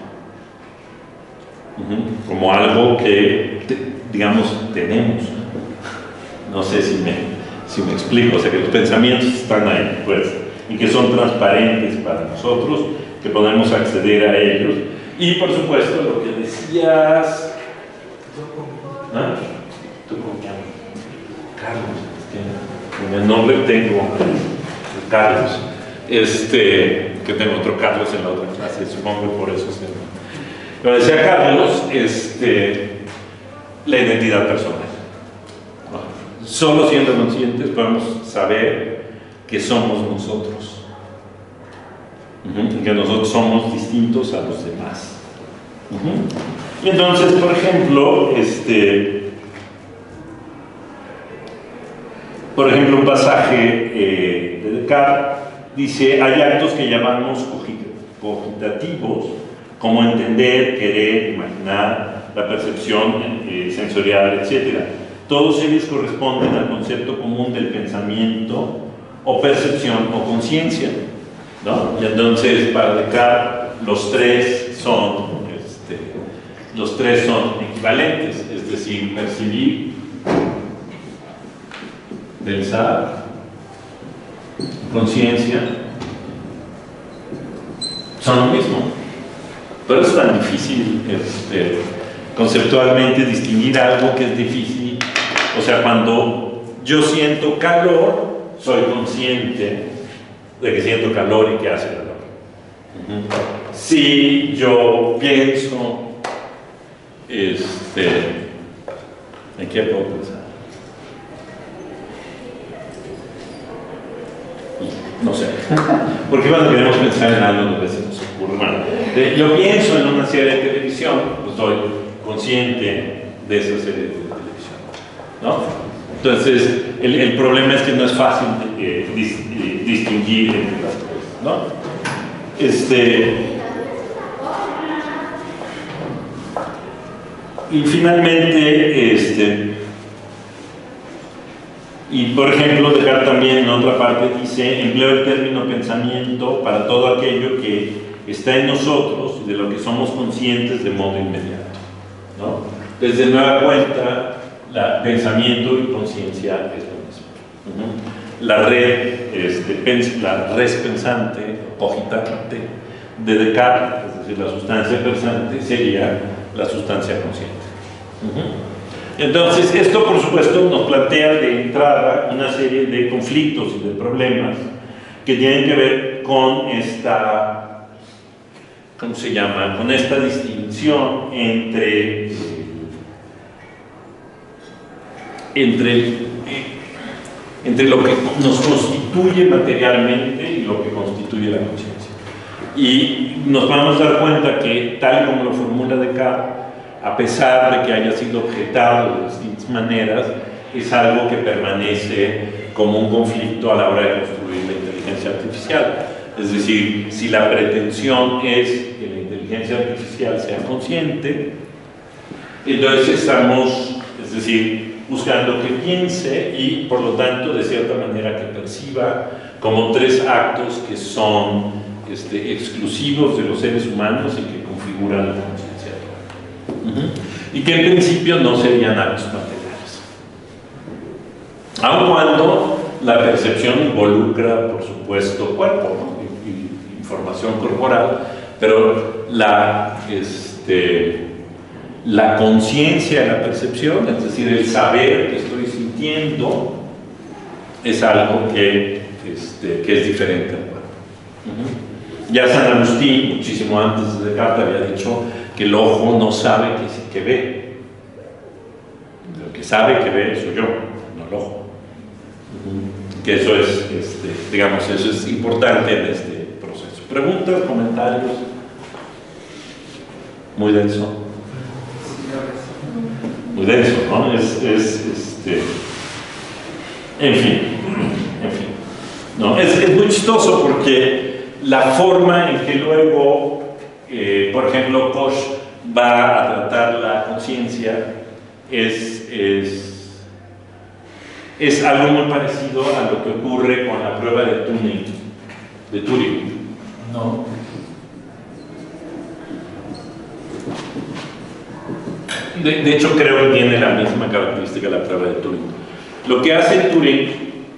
mente. Como algo que, digamos, tenemos. No sé si me explico. O sea, que los pensamientos están ahí, pues, y que son transparentes para nosotros, que podemos acceder a ellos. Y por supuesto, lo que decías. ¿Ah? ¿Tú con quién? Carlos. En el nombre tengo Carlos. Que tengo otro Carlos en la otra clase, supongo que por eso se. Pero decía Carlos, la identidad personal. Solo siendo conscientes podemos saber que somos nosotros. Que nosotros somos distintos a los demás. Y entonces, por ejemplo, un pasaje de Descartes dice: hay actos que llamamos cogitativos, como entender, querer, imaginar, la percepción sensorial, etc. Todos ellos corresponden al concepto común del pensamiento, o percepción, o conciencia, ¿no? Y entonces, para Descartes, los tres son equivalentes, es decir, percibir, pensar, conciencia, son lo mismo. Pero es tan difícil conceptualmente distinguir algo que es difícil. O sea, cuando yo siento calor, soy consciente de que siento calor y que hace calor. Si yo pienso, ¿en qué puedo pensar? No sé. Porque cuando queremos pensar en algo, a veces nos ocurre. Bueno, yo pienso en una serie de televisión, pues soy consciente de esa serie de televisión, ¿no? Entonces, el problema es que no es fácil distinguir entre las cosas, ¿no? Y finalmente, y por ejemplo, Descartes también en otra parte dice: empleo el término pensamiento para todo aquello que está en nosotros y de lo que somos conscientes de modo inmediato, ¿no? Desde nueva cuenta, pensamiento y conciencia es lo mismo. La res pensante, cogitante de Descartes, es decir, la sustancia pensante, sería la sustancia consciente. Entonces, esto por supuesto nos plantea de entrada una serie de conflictos y de problemas que tienen que ver con esta, ¿cómo se llama? Con esta distinción entre lo que nos constituye materialmente y lo que constituye la conciencia. Y nos vamos a dar cuenta que, tal como lo formula Descartes, a pesar de que haya sido objetado de distintas maneras, es algo que permanece como un conflicto a la hora de construir la inteligencia artificial. Es decir, si la pretensión es que la inteligencia artificial sea consciente, entonces estamos, es decir, buscando que piense y, por lo tanto, de cierta manera que perciba como tres actos que son exclusivos de los seres humanos y que configuran la conciencia. Y que en principio no serían actos materiales. Aun cuando la percepción involucra, por supuesto, cuerpo, ¿no? y información corporal, pero la conciencia de la percepción, es decir, el saber que estoy sintiendo, es algo que es diferente al cuerpo. Ya San Agustín, muchísimo antes de Descartes, había dicho que el ojo no sabe que ve. Lo que sabe que ve soy yo, no el ojo. Que eso es, digamos, eso es importante en este proceso. ¿Preguntas, comentarios? Muy denso. Muy denso, ¿no? En fin. No, es muy chistoso porque la forma en que luego, por ejemplo, Koch va a tratar la conciencia es algo muy parecido a lo que ocurre con la prueba de Turing, ¿no? De hecho, creo que tiene la misma característica la prueba de Turing. Lo que hace Turing,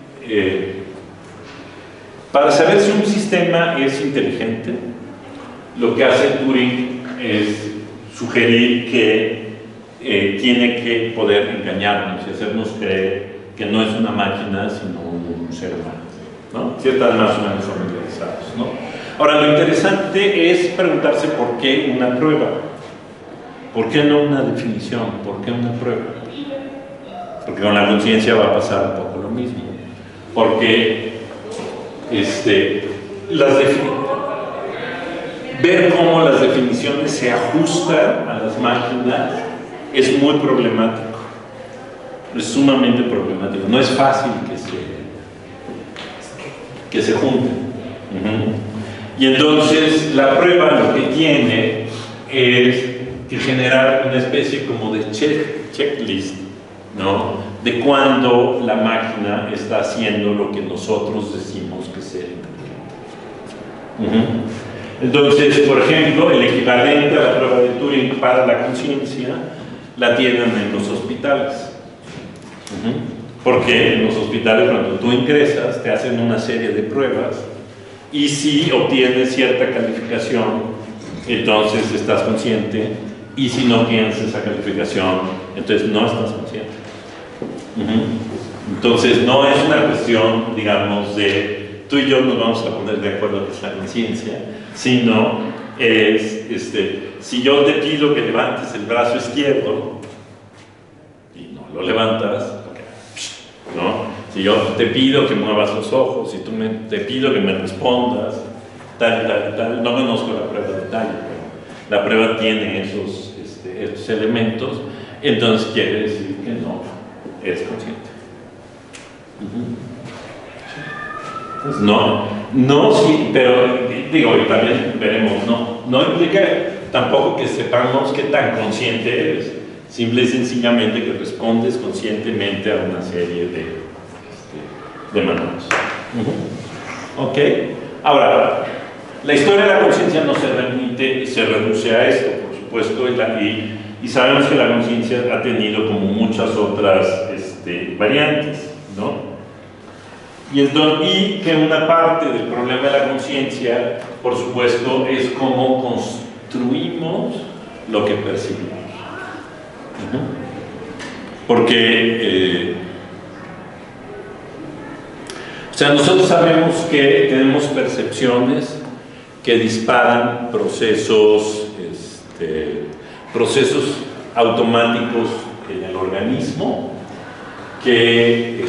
para saber si un sistema es inteligente, lo que hace Turing es sugerir que tiene que poder engañarnos y hacernos creer que no es una máquina, sino un ser humano, ¿no? Ciertas más o menos familiarizados, ¿no? Ahora, lo interesante es preguntarse por qué una prueba. ¿Por qué no una definición? ¿Por qué una prueba? Porque con la conciencia va a pasar un poco lo mismo. Porque ver cómo las definiciones se ajustan a las máquinas es muy problemático. Es sumamente problemático. No es fácil que se junten. Y entonces la prueba lo que tiene es que generar una especie como de checklist, ¿no? De cuando la máquina está haciendo lo que nosotros decimos que sea inteligente. Entonces, por ejemplo, el equivalente a la prueba de Turing para la conciencia la tienen en los hospitales. Porque en los hospitales, cuando tú ingresas, te hacen una serie de pruebas y si obtienes cierta calificación, entonces estás consciente, y si no tienes esa calificación, entonces no estás consciente. Entonces no es una cuestión, digamos, de tú y yo nos vamos a poner de acuerdo que es la conciencia, sino es, si yo te pido que levantes el brazo izquierdo y no lo levantas, ¿no? Si yo te pido que muevas los ojos, si te pido que me respondas, tal, no conozco la prueba de detalle, pero la prueba tiene estos elementos, entonces quiere decir que no eres consciente. Entonces, no, sí, pero digo, y también veremos, no implica tampoco que sepamos qué tan consciente eres, simple y sencillamente que respondes conscientemente a una serie de maneras. ¿Ok? Ahora, la historia de la conciencia no se reduce a esto, por supuesto, y sabemos que la conciencia ha tenido como muchas otras variantes, ¿no? Y que una parte del problema de la conciencia, por supuesto, es cómo construimos lo que percibimos. Porque O sea, nosotros sabemos que tenemos percepciones que disparan procesos, procesos automáticos en el organismo que,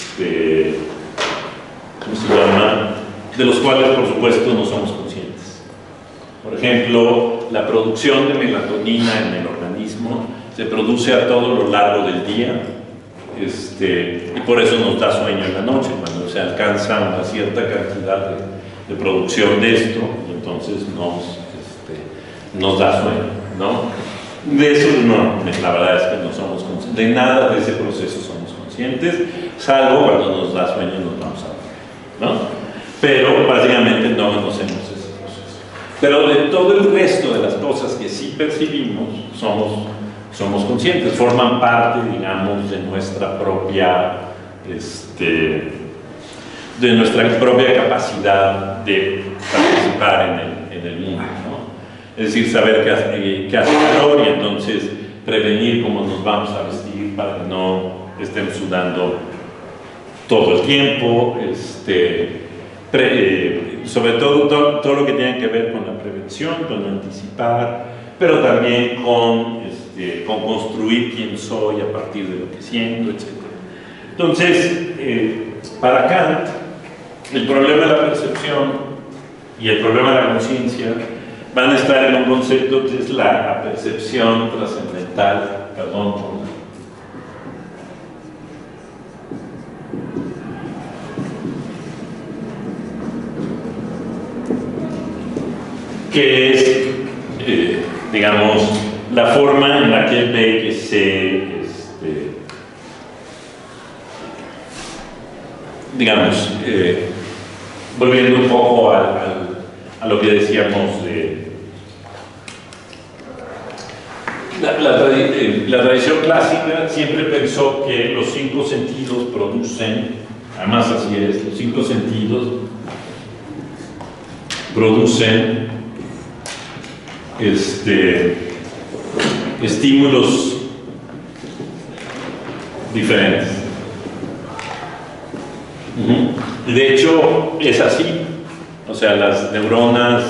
¿cómo se llama? De los cuales, por supuesto, no somos conscientes. Por ejemplo, la producción de melatonina en el organismo se produce a todo lo largo del día, y por eso nos da sueño en la noche, cuando se alcanza una cierta cantidad de producción de esto, y entonces nos da sueño, ¿no? De eso no, la verdad es que no somos conscientes, de nada de ese proceso somos conscientes, salvo cuando nos da sueño nos vamos a dormir, ¿no? Pero básicamente no conocemos ese proceso. Pero de todo el resto de las cosas que sí percibimos, somos conscientes, forman parte, digamos, de nuestra propia, de nuestra propia capacidad de participar en el mundo, ¿no? Es decir, saber que hace calor y entonces prevenir cómo nos vamos a vestir para que no estemos sudando todo el tiempo, sobre todo lo que tiene que ver con la prevención, con anticipar, pero también con construir quién soy a partir de lo que siento, etc. Entonces, para Kant, el problema de la percepción y el problema de la conciencia van a estar en un concepto que es la percepción trascendental, que es, digamos, la forma en la que él ve que digamos, volviendo un poco a lo que decíamos de la tradición clásica siempre pensó que los 5 sentidos producen, además así es, los 5 sentidos producen estímulos diferentes. De hecho, es así. O sea, las neuronas,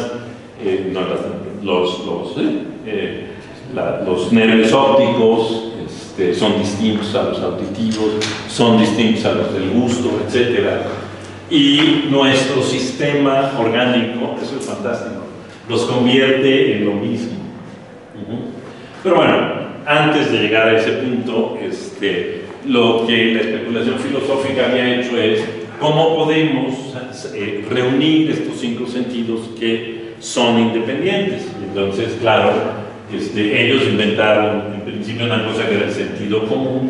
los nervios ópticos son distintos a los auditivos, son distintos a los del gusto, etc. Y nuestro sistema orgánico, eso es fantástico, los convierte en lo mismo. Pero bueno, antes de llegar a ese punto, lo que la especulación filosófica había hecho es cómo podemos reunir estos 5 sentidos que son independientes. Entonces, claro, ellos inventaron en principio una cosa que era el sentido común,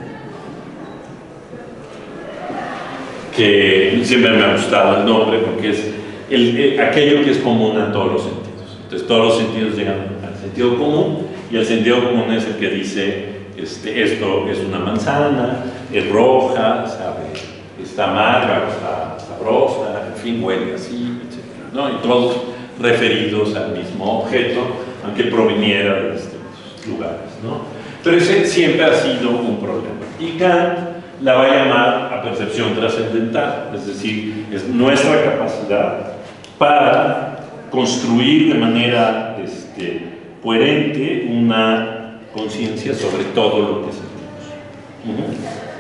que siempre me ha gustado el nombre porque es aquello que es común a todos los sentidos. Entonces todos los sentidos llegan al sentido común, y el sentido común es el que dice esto es una manzana, es roja, sabe, está amarga, está sabrosa, en fin, huele así, etc., ¿no? Y todos referidos al mismo objeto, aunque proviniera de distintos lugares, ¿no? Pero ese siempre ha sido un problema. Y Kant la va a llamar a percepción trascendental, es decir, es nuestra capacidad para construir de manera coherente una conciencia sobre todo lo que sentimos.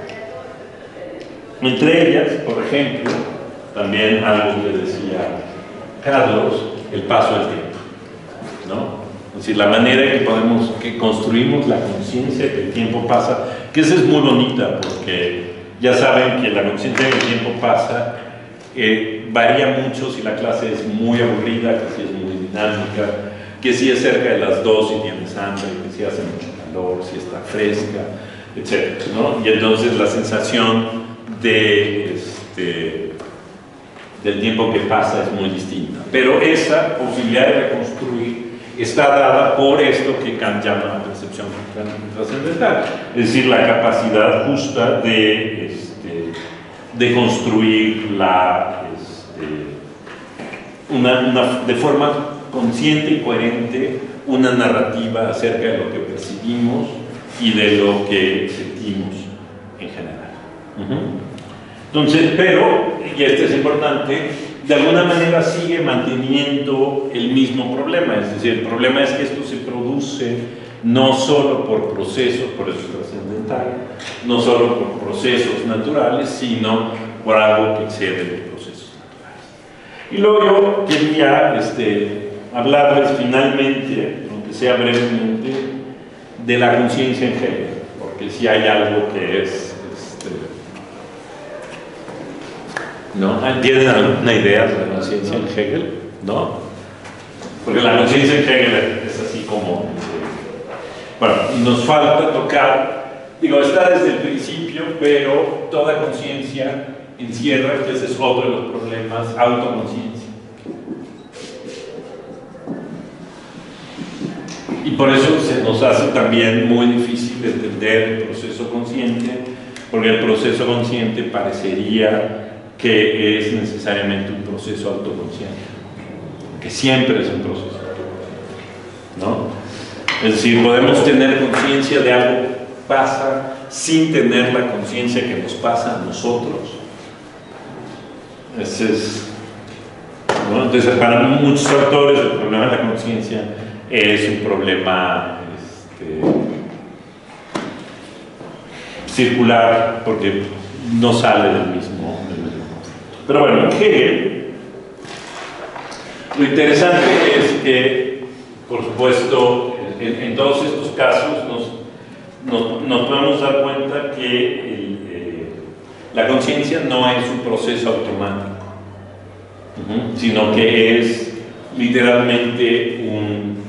Entre ellas, por ejemplo, también algo que decía Carlos, el paso del tiempo, ¿no? Es decir, la manera en que construimos la conciencia que el tiempo pasa, que esa es muy bonita porque ya saben que la conciencia que el tiempo pasa varía mucho si la clase es muy aburrida, que si es muy dinámica, que si es cerca de las 2 y tienes hambre, que si hace mucho calor, si está fresca, etc., ¿no? Y entonces la sensación del tiempo que pasa es muy distinta. Pero esa posibilidad de reconstruir está dada por esto que Kant llama la percepción trascendental, es decir, la capacidad justa de construir de forma consciente y coherente una narrativa acerca de lo que percibimos y de lo que sentimos en general. Entonces, pero, y este es importante, de alguna manera sigue manteniendo el mismo problema, es decir, el problema es que esto se produce no solo por procesos, por eso es trascendental, no solo por procesos naturales, sino por algo que excede los procesos naturales. Y luego yo quería hablarles finalmente, aunque sea brevemente, de la conciencia en Hegel, porque si hay algo que es ¿no? ¿Tienen alguna idea de la conciencia en Hegel? ¿No? Porque la conciencia en Hegel es así como... bueno, nos falta tocar, digo, está desde el principio, pero toda conciencia encierra, que ese es otro de los problemas, autoconciencia. Y por eso se nos hace también muy difícil entender el proceso consciente, porque el proceso consciente parecería que es necesariamente un proceso autoconsciente, que siempre es un proceso autoconsciente, ¿no? Es decir, podemos tener conciencia de algo que pasa sin tener la conciencia que nos pasa a nosotros. Ese es, ¿no? Entonces, para muchos autores el problema de la conciencia es un problema circular, porque no sale del mismo. Pero bueno, en Hegel, lo interesante es que, por supuesto, en todos estos casos nos podemos dar cuenta que la conciencia no es un proceso automático, sino que es literalmente un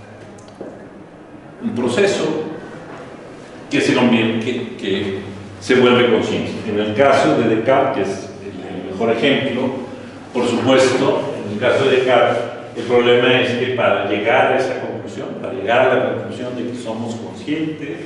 proceso que se convierte, que se vuelve conciencia. En el caso de Descartes, que es el mejor ejemplo, por supuesto, en el caso de Descartes, el problema es que para llegar a esa conclusión, para llegar a la conclusión de que somos conscientes,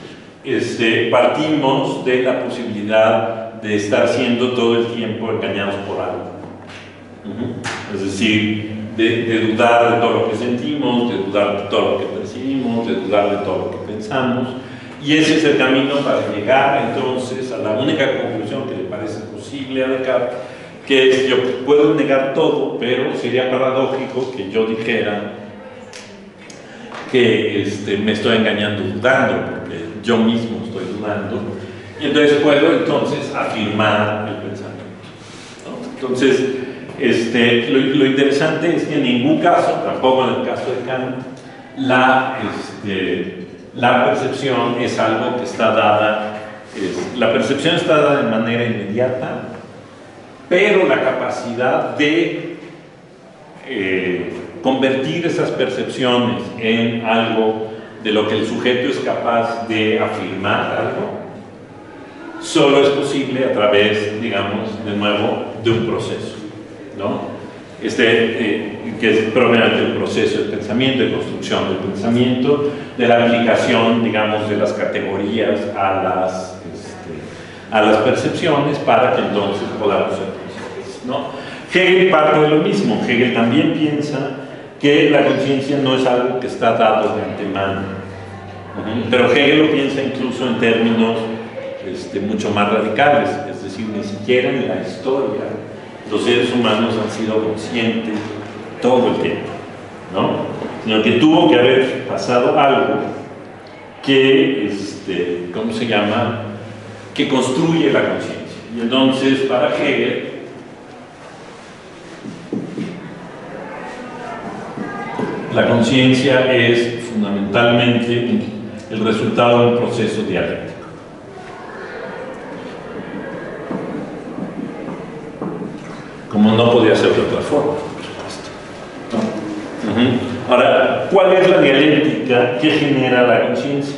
partimos de la posibilidad de estar siendo todo el tiempo engañados por algo. Es decir, de dudar de todo lo que sentimos, de dudar de todo lo que percibimos, de dudar de todo lo que pensamos. Y ese es el camino para llegar entonces a la única conclusión que le parece posible a Descartes, que es: yo puedo negar todo, pero sería paradójico que yo dijera que me estoy engañando dudando, porque yo mismo estoy dudando, y entonces puedo entonces afirmar el pensamiento, ¿no? Entonces, lo interesante es que en ningún caso, tampoco en el caso de Kant, la percepción es algo que está dada, la percepción está dada de manera inmediata, pero la capacidad de convertir esas percepciones en algo de lo que el sujeto es capaz de afirmar algo, solo es posible a través, digamos, de nuevo, de un proceso, ¿no? Que es propiamente el proceso del pensamiento, de construcción del pensamiento, de la aplicación, digamos, de las categorías a las percepciones para que entonces podamos ser conscientes, ¿no? Hegel parte de lo mismo. Hegel también piensa que la conciencia no es algo que está dado de antemano, pero Hegel lo piensa incluso en términos mucho más radicales, es decir, ni siquiera en la historia los seres humanos han sido conscientes todo el tiempo, ¿no? Sino que tuvo que haber pasado algo que, ¿cómo se llama?, que construye la conciencia. Y entonces, para Hegel, la conciencia es fundamentalmente el resultado de un proceso dialéctico. Como no podía ser de otra forma, por supuesto. Ahora, ¿cuál es la dialéctica que genera la conciencia?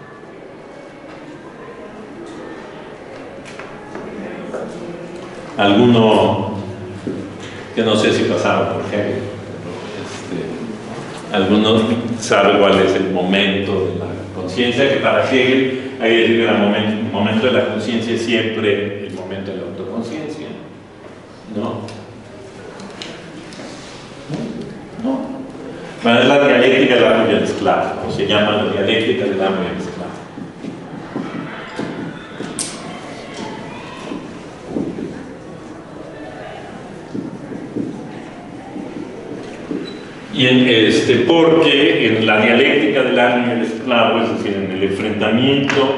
Alguno que no sé si pasaron por Hegel, alguno sabe cuál es el momento de la conciencia, que para Hegel hay que decir que el momento de la conciencia es siempre el momento de la autoconciencia, ¿no? Bueno, es la dialéctica del amo y el esclavo, o se llama la dialéctica del amo y el esclavo. Porque en la dialéctica del amo y el esclavo, es decir, en el enfrentamiento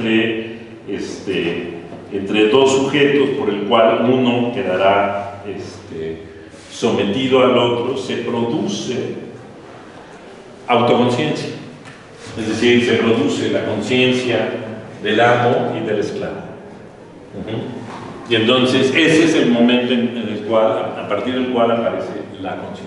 entre dos sujetos por el cual uno quedará sometido al otro, se produce autoconciencia. Es decir, se produce la conciencia del amo y del esclavo. Y entonces ese es el momento en el cual, a partir del cual aparece la conciencia.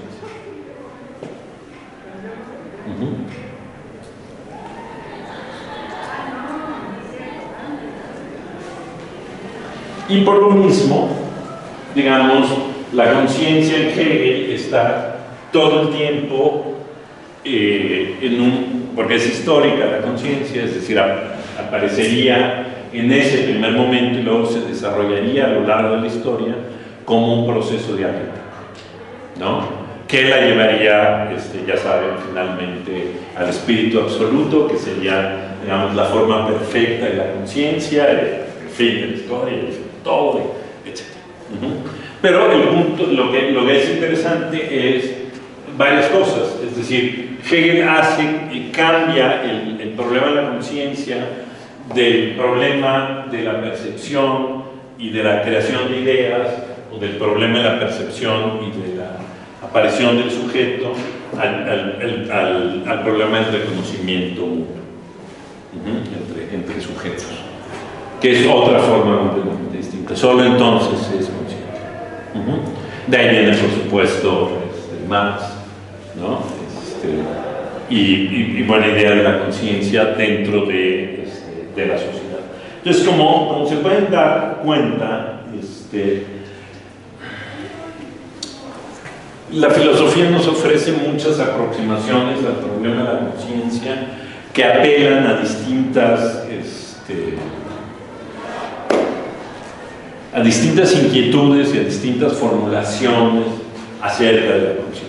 Y por lo mismo, digamos, la conciencia en Hegel está todo el tiempo porque es histórica la conciencia, es decir, aparecería en ese primer momento y luego se desarrollaría a lo largo de la historia como un proceso dialéctico, ¿no? Que la llevaría, ya saben, finalmente al espíritu absoluto, que sería, digamos, la forma perfecta de la conciencia, el fin de la historia, el fin de todo, etc. Pero el punto, lo que es interesante es varias cosas, es decir, Hegel cambia el problema de la conciencia del problema de la percepción y de la creación de ideas, o del problema de la percepción y de la aparición del sujeto al problema del reconocimiento mutuo entre sujetos, que es otra forma completamente distinta. Solo entonces es consciente. De ahí viene, por supuesto, Marx, ¿no? Y buena idea de la conciencia dentro de la sociedad. Entonces, como se pueden dar cuenta, la filosofía nos ofrece muchas aproximaciones al problema de la conciencia que apelan a distintas inquietudes y a distintas formulaciones acerca de la conciencia.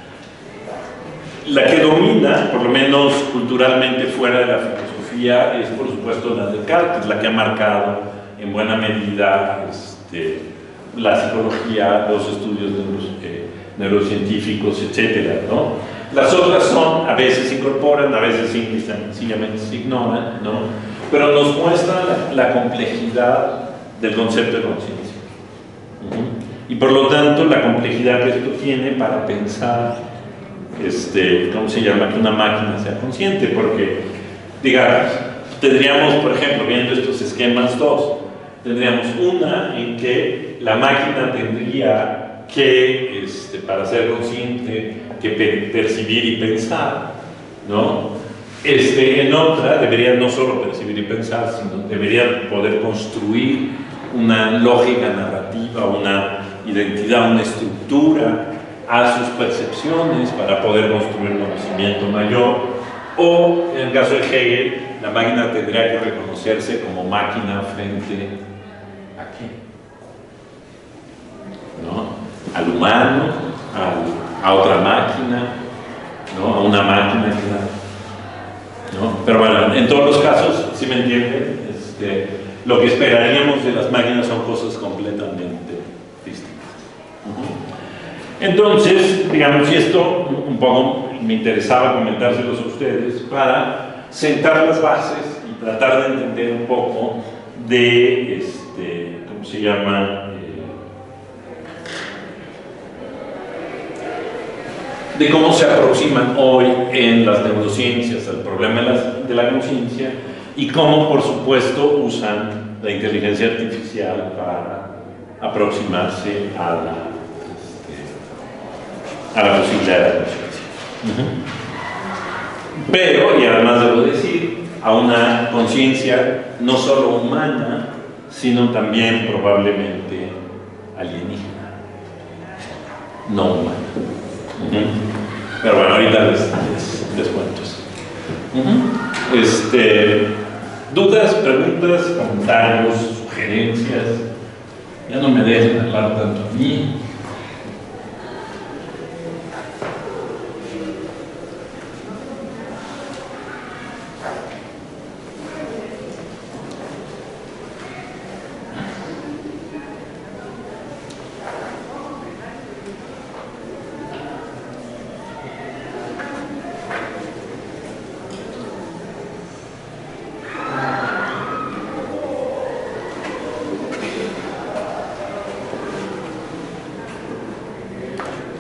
La que domina, por lo menos culturalmente fuera de la filosofía, es por supuesto la de Descartes, la que ha marcado en buena medida la psicología, los estudios neurocientíficos, etc., ¿no? Las otras a veces se incorporan, a veces sencillamente se ignoran, ¿no? Pero nos muestran la complejidad del concepto de conciencia. Y por lo tanto, la complejidad que esto tiene para pensar, ¿cómo se llama? Que una máquina sea consciente, porque, digamos, tendríamos, por ejemplo, viendo estos esquemas 2, tendríamos una en que la máquina tendría que, para ser consciente, que percibir y pensar, ¿no? En otra debería no solo percibir y pensar, sino debería poder construir una lógica narrativa, una identidad, una estructura a sus percepciones para poder construir un conocimiento mayor. O, en el caso de Hegel, la máquina tendría que reconocerse como máquina frente a qué, ¿no? Al humano, a otra máquina, ¿no? A una máquina, ¿no? Pero bueno, en todos los casos, si me entienden, lo que esperaríamos de las máquinas son cosas completamente distintas. Entonces, digamos, y esto un poco me interesaba comentárselos a ustedes para sentar las bases y tratar de entender un poco de, ¿cómo se llama? De cómo se aproximan hoy en las neurociencias al problema de la conciencia y cómo, por supuesto, usan la inteligencia artificial para aproximarse a la posibilidad de la conciencia. Pero, y además debo decir, a una conciencia no solo humana, sino también probablemente alienígena, no humana. Pero bueno, ahorita les cuento eso. ¿Dudas, preguntas, comentarios, sugerencias? Ya no me dejen hablar tanto a mí.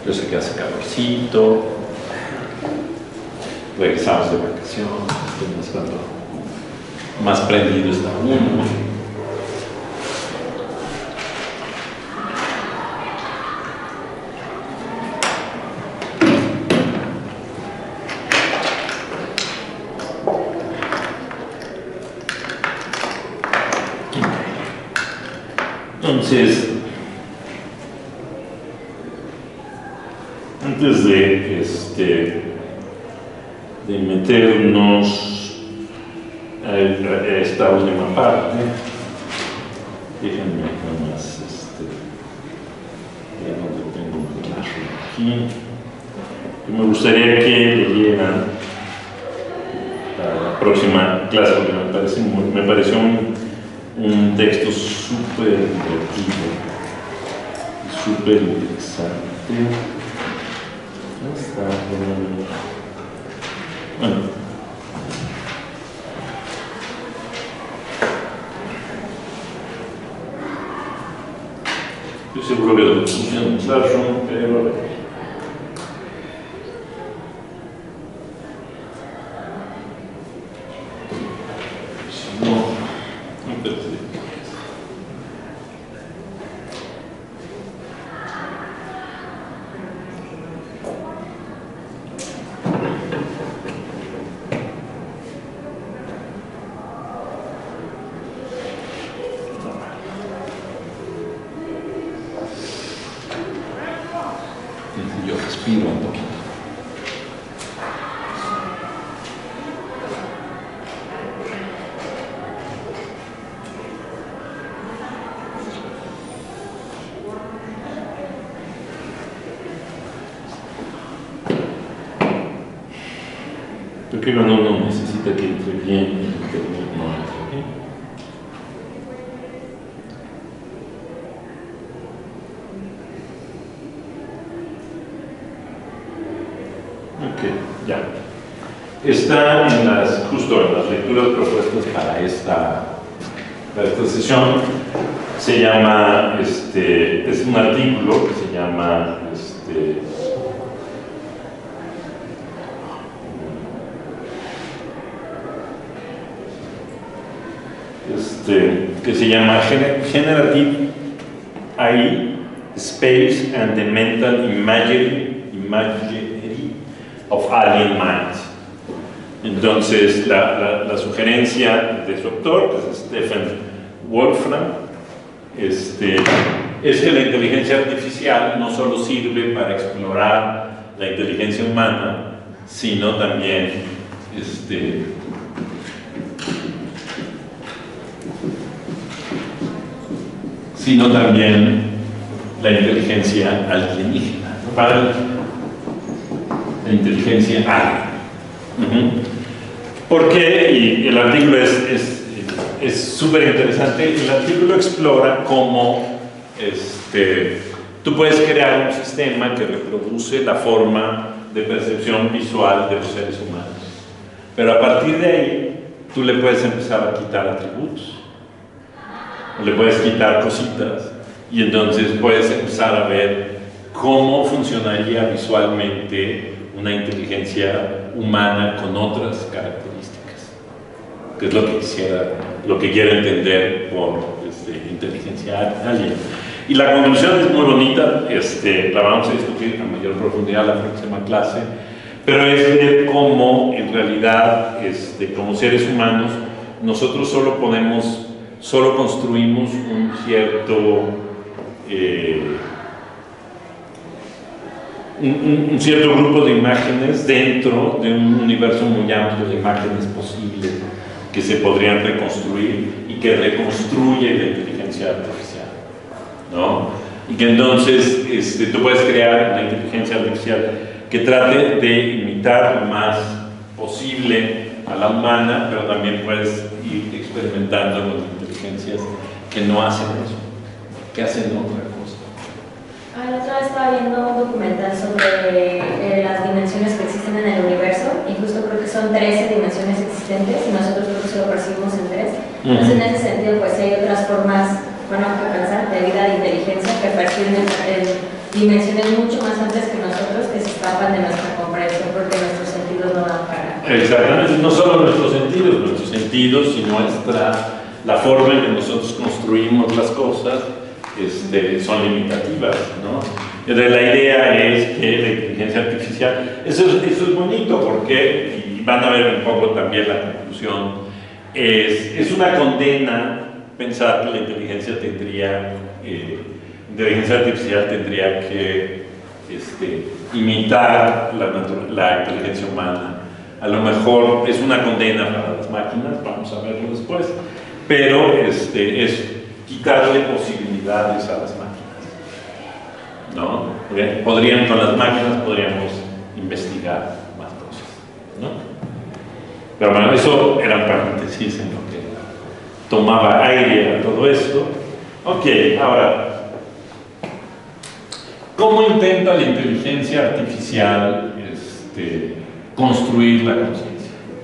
yo sé que hace calorcito, regresamos de vacaciones, cuando más prendido está uno. Entonces, antes de meternos a esta última parte, déjenme nada más, ya no tengo un clase aquí, me gustaría que leyeran la próxima clase, porque me pareció un texto súper divertido y súper interesante. Bueno, estoy seguro que lo funciona en Classroom, pero si no, no perdí. Yo respiro un poquito. Porque cuando uno necesita que entre bien, el internet no entra bien. Ok, ya. Está justo en las lecturas propuestas para esta sesión. Se llama, es un artículo que se llama, Generative AI, Space and the Mental Imagery of Alien Minds. Entonces, la sugerencia de su autor, que es Stephen Wolfram, es que la inteligencia artificial no solo sirve para explorar la inteligencia humana, sino también la inteligencia alienígena, para la inteligencia alien. ¿Por qué? Y el artículo es súper interesante. El artículo explora cómo tú puedes crear un sistema que reproduce la forma de percepción visual de los seres humanos. Pero a partir de ahí, tú le puedes empezar a quitar atributos. Le puedes quitar cositas y entonces puedes empezar a ver cómo funcionaría visualmente una inteligencia humana con otras características, que es lo que quiero entender por inteligencia alien. Y la conclusión es muy bonita, la vamos a discutir a mayor profundidad la próxima clase, pero es ver cómo en realidad como seres humanos nosotros solo construimos un cierto grupo de imágenes dentro de un universo muy amplio de imágenes posibles que se podrían reconstruir y que reconstruye la inteligencia artificial, ¿no? Y que entonces tú puedes crear una inteligencia artificial que trate de imitar lo más posible a la humana, pero también puedes ir experimentando con inteligencias que no hacen eso, que hacen otra cosa. La otra vez estaba viendo un documental sobre las dimensiones que existen en el universo, y justo creo que son 13 dimensiones existentes y nosotros creo que solo percibimos en 3. Entonces, en ese sentido, pues hay otras formas, que pensar, de vida de inteligencia que perciben en dimensiones mucho más amplias que Exactamente, no solo nuestros sentidos, sino la forma en que nosotros construimos las cosas son limitativas, ¿no? Entonces la idea es que la inteligencia artificial, eso es bonito porque, y van a ver un poco también la conclusión, es una condena pensar que la inteligencia artificial tendría que imitar la inteligencia humana. A lo mejor es una condena para las máquinas, vamos a verlo después, pero es quitarle posibilidades a las máquinas, ¿no? Con las máquinas podríamos investigar más cosas, ¿no? Pero bueno, eso era un paréntesis en lo que tomaba aire a todo esto. Ok, ahora, ¿cómo intenta la inteligencia artificial construir la conciencia?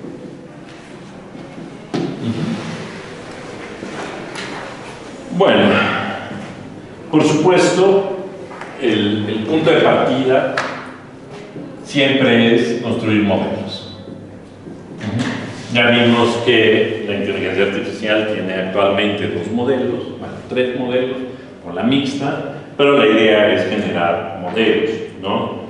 Bueno, por supuesto, el punto de partida siempre es construir modelos. Ya vimos que la inteligencia artificial tiene actualmente 2 modelos, bueno, 3 modelos, con la mixta, pero la idea es generar modelos, ¿no?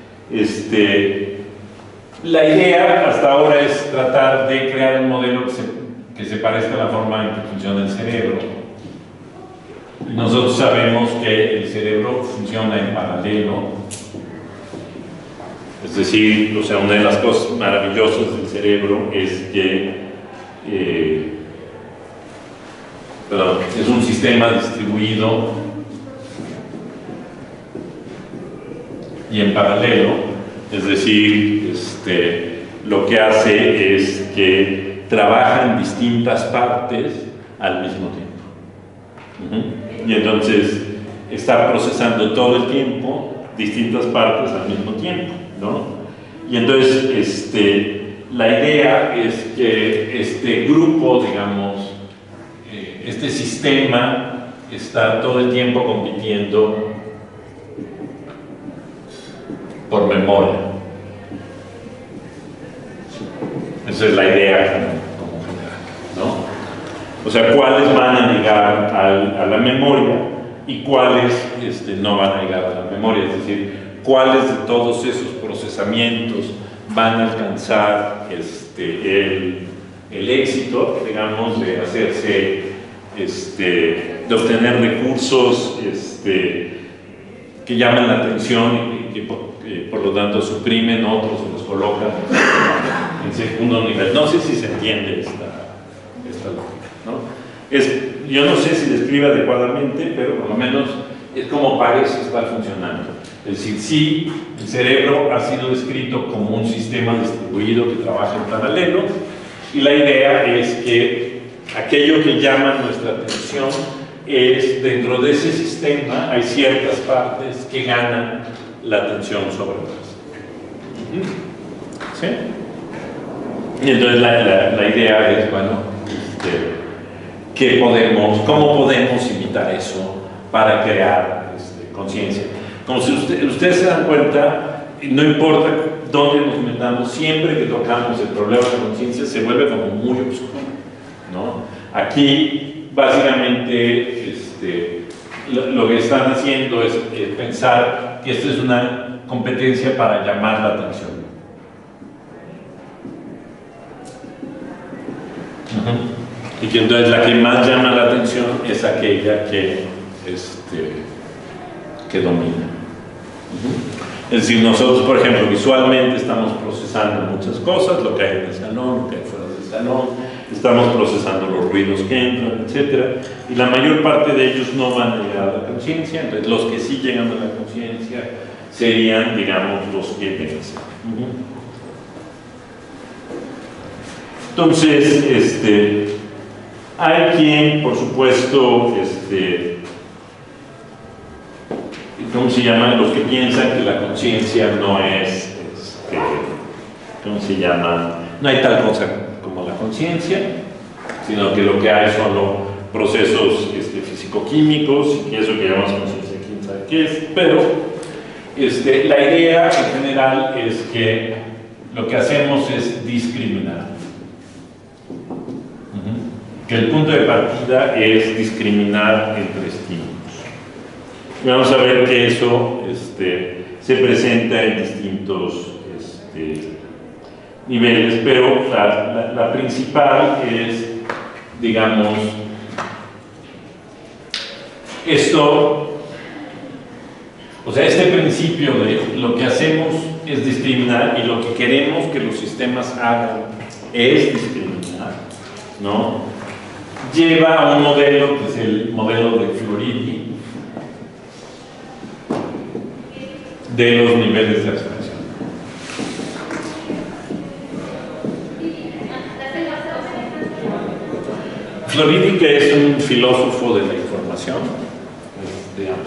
La idea hasta ahora es tratar de crear un modelo que se parezca a la forma en que funciona el cerebro. Nosotros sabemos que el cerebro funciona en paralelo, es decir, o sea, una de las cosas maravillosas del cerebro es que es un sistema distribuido y en paralelo, es decir, lo que hace es que trabaja en distintas partes al mismo tiempo. Y entonces está procesando todo el tiempo distintas partes al mismo tiempo, ¿no? Y entonces la idea es que este grupo, digamos, este sistema está todo el tiempo compitiendo por memoria. Esa es la idea como general, ¿no? O sea, cuáles van a llegar a la memoria y cuáles no van a llegar a la memoria, es decir, cuáles de todos esos procesamientos van a alcanzar el éxito, digamos, de hacerse, de obtener recursos que llaman la atención y que por lo tanto suprimen otros o los colocan en segundo nivel. No sé si se entiende esta lógica, ¿no? Yo no sé si describe adecuadamente, pero por lo menos es como parece estar funcionando. Es decir, sí, el cerebro ha sido descrito como un sistema distribuido que trabaja en paralelo, y la idea es que aquello que llama nuestra atención es, dentro de ese sistema hay ciertas partes que ganan la atención sobre otras. ¿Sí? Y entonces la idea es, bueno, ¿cómo podemos imitar eso para crear conciencia? Como si ustedes se dan cuenta, no importa dónde nos metamos, siempre que tocamos el problema de conciencia se vuelve como muy oscuro, ¿no? Aquí, básicamente, lo que están haciendo es pensar que esto es una competencia para llamar la atención. Y que entonces la que más llama la atención es aquella que domina. Es decir, nosotros, por ejemplo, visualmente estamos procesando muchas cosas, lo que hay en el salón, lo que hay fuera del salón, estamos procesando los ruidos que entran, etc. Y la mayor parte de ellos no van a llegar a la conciencia, entonces los que sí llegan a la conciencia serían, digamos, los que piensan. Entonces, hay quien, por supuesto, ¿cómo se llama? Los que piensan que la conciencia no es, ¿cómo se llama? No hay tal cosa como la conciencia, sino que lo que hay son los procesos físico-químicos, y eso que llamamos conciencia, quién sabe qué es, pero la idea en general es que lo que hacemos es discriminar. Que el punto de partida es discriminar entre estímulos. Vamos a ver que eso se presenta en distintos niveles, pero la principal es, digamos, esto, o sea, este principio de lo que hacemos es discriminar y lo que queremos que los sistemas hagan es discriminar, ¿no? Lleva a un modelo que es el modelo de Floridi de los niveles de abstracción. Floridi, que es un filósofo de la información, digamos,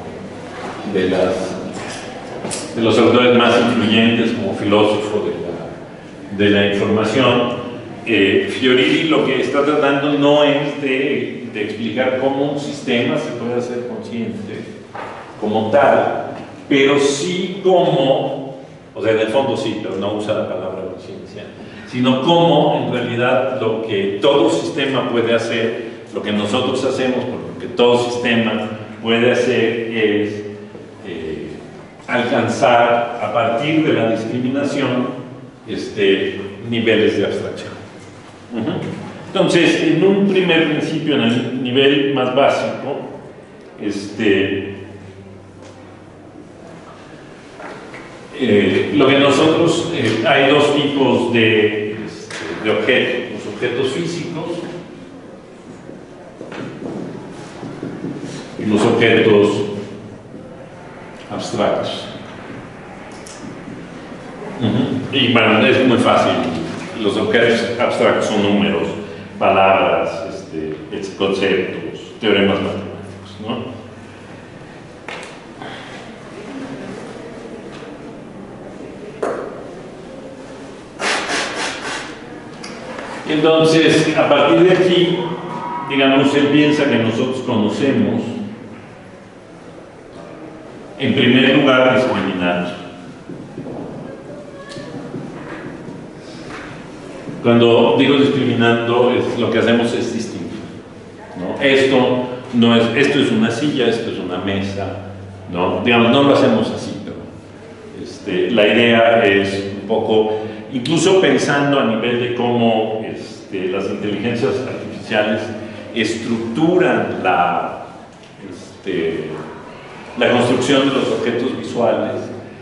de los autores más influyentes como filósofo de la información. Floridi lo que está tratando no es de explicar cómo un sistema se puede hacer consciente como tal, pero sí cómo, o sea, en el fondo sí, pero no usa la palabra conciencia, sino cómo en realidad lo que todo sistema puede hacer, lo que nosotros hacemos, porque todo sistema puede hacer es alcanzar a partir de la discriminación niveles de abstracción. Entonces, en un primer principio, en el nivel más básico, lo que nosotros, hay dos tipos de objetos, los objetos físicos y los objetos abstractos. Y bueno, es muy fácil. Los objetos abstractos son números, palabras, conceptos, teoremas matemáticos, ¿no? Entonces, a partir de aquí, digamos, él piensa que nosotros conocemos, en primer lugar, discriminar. Cuando digo discriminando, lo que hacemos es distinguir, ¿no? Esto es una silla, esto es una mesa, ¿no? Digamos, no lo hacemos así, pero la idea es un poco, incluso pensando a nivel de cómo las inteligencias artificiales estructuran la construcción de los objetos visuales.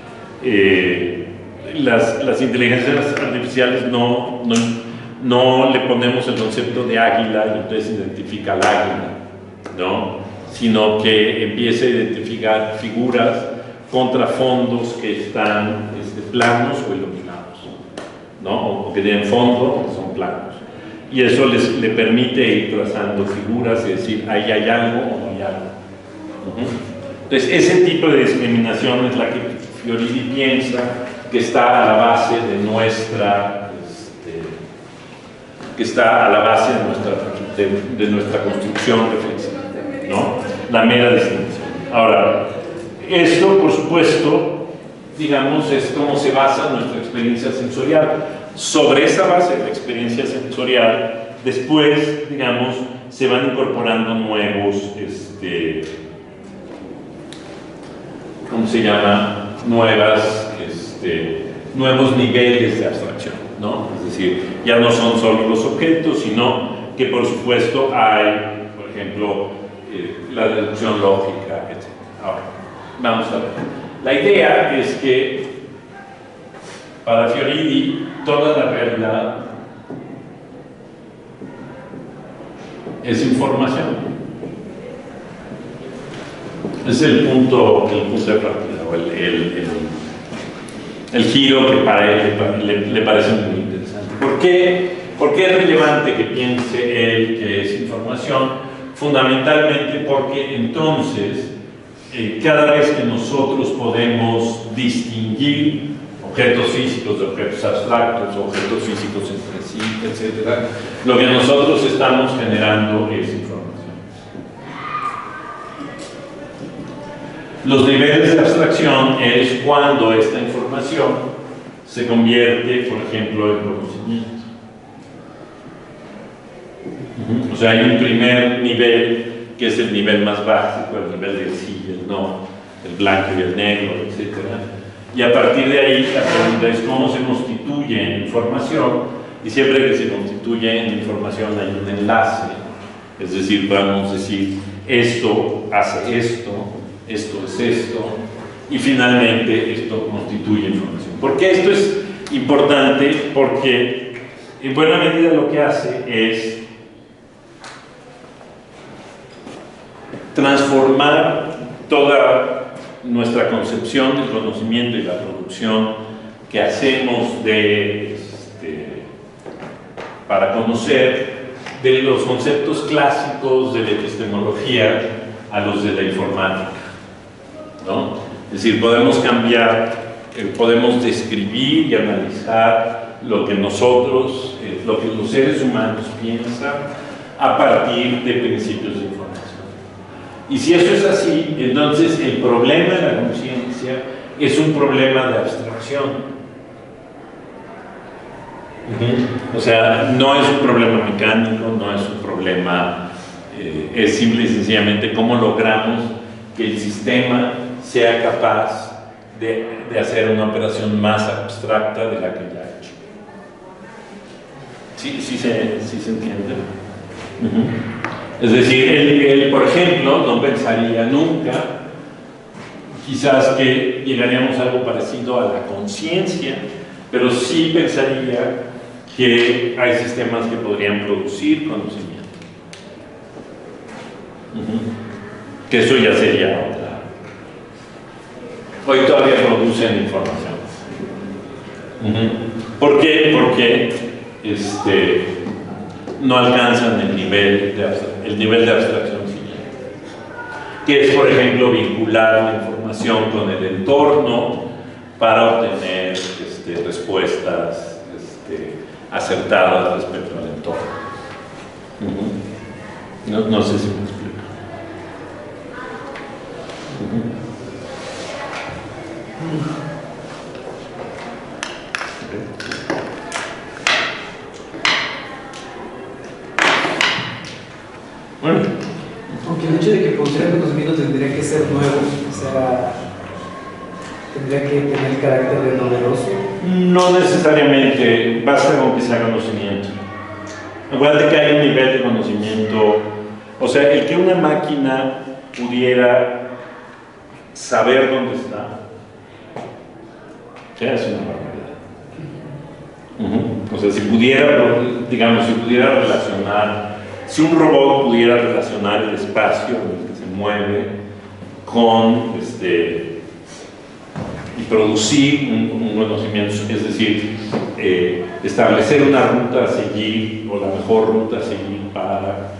Las inteligencias artificiales no le ponemos el concepto de águila y entonces identifica al águila, ¿no? Sino que empieza a identificar figuras contra fondos que están planos o iluminados, ¿no? O que tienen fondo o que son planos. Y eso le permite ir trazando figuras y decir, ahí hay algo o no hay algo. Entonces, ese tipo de discriminación es la que Floridi piensa que está a la base de nuestra de nuestra construcción reflexiva, ¿no? La mera distinción. Ahora, esto, por supuesto, digamos, es cómo se basa nuestra experiencia sensorial. Sobre esa base de la experiencia sensorial, después, digamos, se van incorporando nuevos, ¿cómo se llama? Nuevos niveles de abstracción, ¿no? Es decir, ya no son solo los objetos, sino que por supuesto hay, por ejemplo, la deducción lógica, etc. Ahora, vamos a ver. La idea es que para Floridi toda la realidad es información. Es el punto de partida, o el giro que para él le parece muy interesante. ¿Por qué es relevante que piense él que es información? Fundamentalmente porque entonces, cada vez que nosotros podemos distinguir objetos físicos de objetos abstractos, objetos físicos entre sí, etc., lo que nosotros estamos generando es información. Los niveles de abstracción es cuando esta información se convierte, por ejemplo, en conocimiento. O sea, hay un primer nivel que es el nivel más básico, el nivel del sí y el no, el blanco y el negro, etc. Y a partir de ahí la pregunta es cómo se constituye en información, y siempre que se constituye en información hay un enlace, es decir, podemos decir esto hace esto, esto es esto, y finalmente esto constituye información. ¿Por qué esto es importante? Porque en buena medida lo que hace es transformar toda nuestra concepción del conocimiento y la producción que hacemos para conocer, de los conceptos clásicos de la epistemología a los de la informática, ¿no? Es decir, podemos cambiar, podemos describir y analizar lo que nosotros, lo que los seres humanos piensan a partir de principios de información. Y si eso es así, entonces el problema de la conciencia es un problema de abstracción. O sea, no es un problema mecánico, no es un problema, es simple y sencillamente cómo logramos que el sistema sea capaz de hacer una operación más abstracta de la que ya ha hecho. ¿Sí se entiende? Es decir, él, por ejemplo, no pensaría nunca, quizás que llegaríamos a algo parecido a la conciencia, pero sí pensaría que hay sistemas que podrían producir conocimiento. Que eso ya sería otra. Hoy todavía producen información. ¿Por qué? Porque no alcanzan el nivel de abstracción siguiente, que es, por ejemplo, vincular la información con el entorno para obtener respuestas acertadas respecto al entorno. No sé si me explico. Bueno. Aunque el hecho de que producir el conocimiento tendría que ser nuevo, o sea, tendría que tener carácter de novedoso. No necesariamente, basta con que sea conocimiento. Acuérdate que hay un nivel de conocimiento, o sea, el que una máquina pudiera saber dónde está, ya es una barbaridad. O sea, si pudiera, digamos, si pudiera relacionar, si un robot pudiera relacionar el espacio en el que se mueve con y producir un conocimiento, es decir, establecer una ruta a seguir o la mejor ruta a seguir para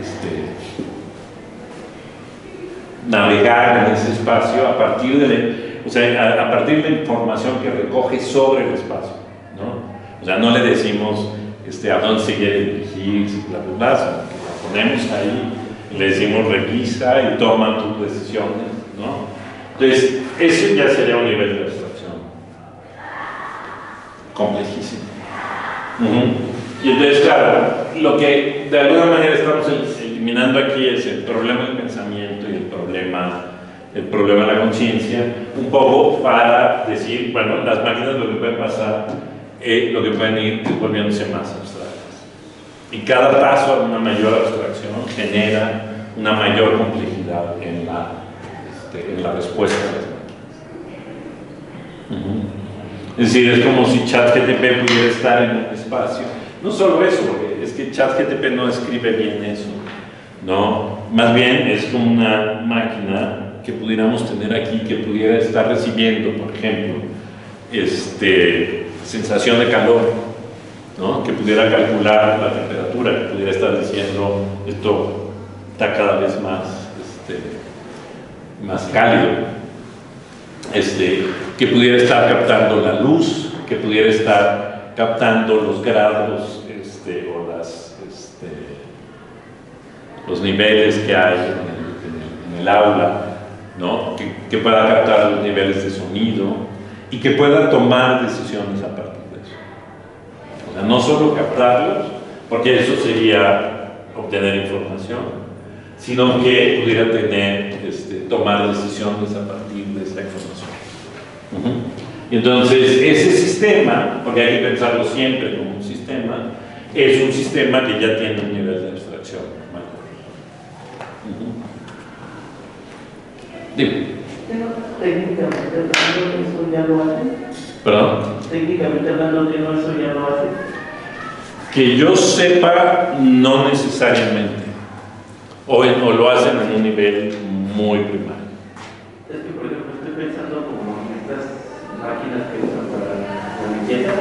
navegar en ese espacio a partir de a partir de la información que recoge sobre el espacio, ¿no? O sea, no le decimos a dónde se quiere dirigir, bla, bla, bla, sino que la ponemos ahí, le decimos revisa y toma tus decisiones, ¿no? Entonces, ese ya sería un nivel de abstracción complejísimo. Y entonces, claro, lo que de alguna manera estamos eliminando aquí es el problema del pensamiento y el problema de la conciencia, un poco para decir, bueno, las máquinas lo que pueden pasar, lo que pueden ir volviéndose más abstractas. Y cada paso a una mayor abstracción genera una mayor complejidad en la respuesta de las máquinas. Es decir, es como si ChatGPT pudiera estar en un espacio. No solo eso, es que ChatGPT no escribe bien eso, ¿no? Más bien es como una máquina que pudiéramos tener aquí, que pudiera estar recibiendo, por ejemplo, sensación de calor, ¿no? Que pudiera calcular la temperatura, que pudiera estar diciendo esto está cada vez más cálido, que pudiera estar captando la luz, que pudiera estar captando los grados o los niveles que hay en el aula, ¿no? Que pueda captar los niveles de sonido y que pueda tomar decisiones a partir de eso. O sea, no solo captarlos, porque eso sería obtener información, sino que pudiera tener, tomar decisiones a partir de esa información. Y entonces, ese sistema, porque hay que pensarlo siempre como un sistema, es un sistema que ya tiene un nivel de abstracción mayor. Dime. Técnicamente hablando, eso ya lo hace. ¿Perdón? Técnicamente hablando, eso ya lo hace. Que yo sepa, no necesariamente. O lo hacen en un nivel muy primario. Es que, por ejemplo, estoy pensando como en estas máquinas que usan para la limpieza.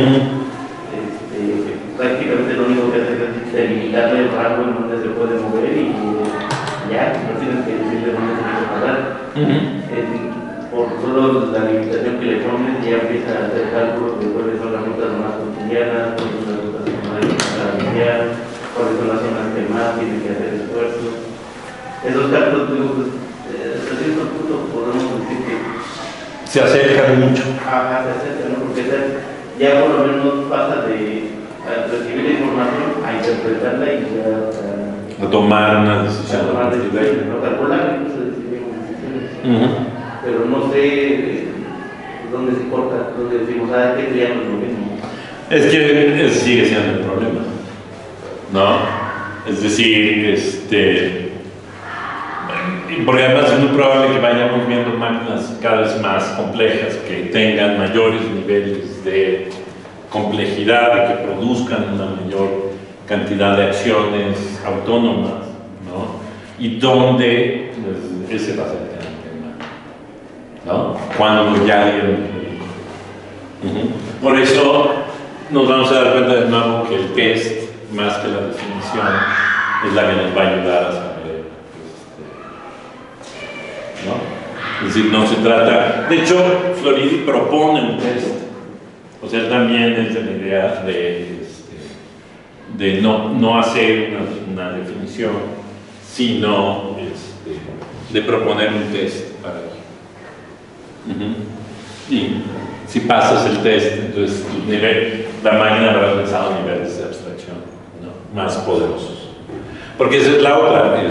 Prácticamente lo único que hace es delimitarle el rango en donde se puede mover y ya, no tienes que decirle dónde tiene que parar. Por solo la limitación que le pones, ya empieza a hacer cálculos de cuáles son las rutas más cotidianas, cuáles son las rutas que no hay para limpiar, cuáles son las zonas que más tienen que hacer esfuerzo. Esos cálculos, pues, hasta cierto punto podemos decir que Se acercan mucho. se acercan, ¿no? Porque ya por lo menos pasa de recibir la información a interpretarla y ya A tomar una a decisión. tomar decisiones, ¿no? Calcular, incluso decidimos decisiones. Pero no sé dónde se corta, dónde decimos, ¿qué triángulo lo mismo? Es que sigue siendo el problema, ¿no? Es decir, porque además es muy probable que vayamos viendo máquinas cada vez más complejas, que tengan mayores niveles de complejidad, de que produzcan una mayor cantidad de acciones autónomas, ¿no? Y donde pues, ese va a ser el tema, ¿no? Cuando ya dieron Por eso nos vamos a dar cuenta de nuevo que el test, más que la definición, es la que nos va a ayudar a saber, ¿no? Es decir, no se trata... De hecho, Floridi propone un test. O sea, también es de la idea de no hacer una definición, sino de proponer un test para ello. Y si pasas el test, entonces la máquina habrá alcanzado niveles de abstracción, ¿no? Más poderosos. Porque esa es la otra.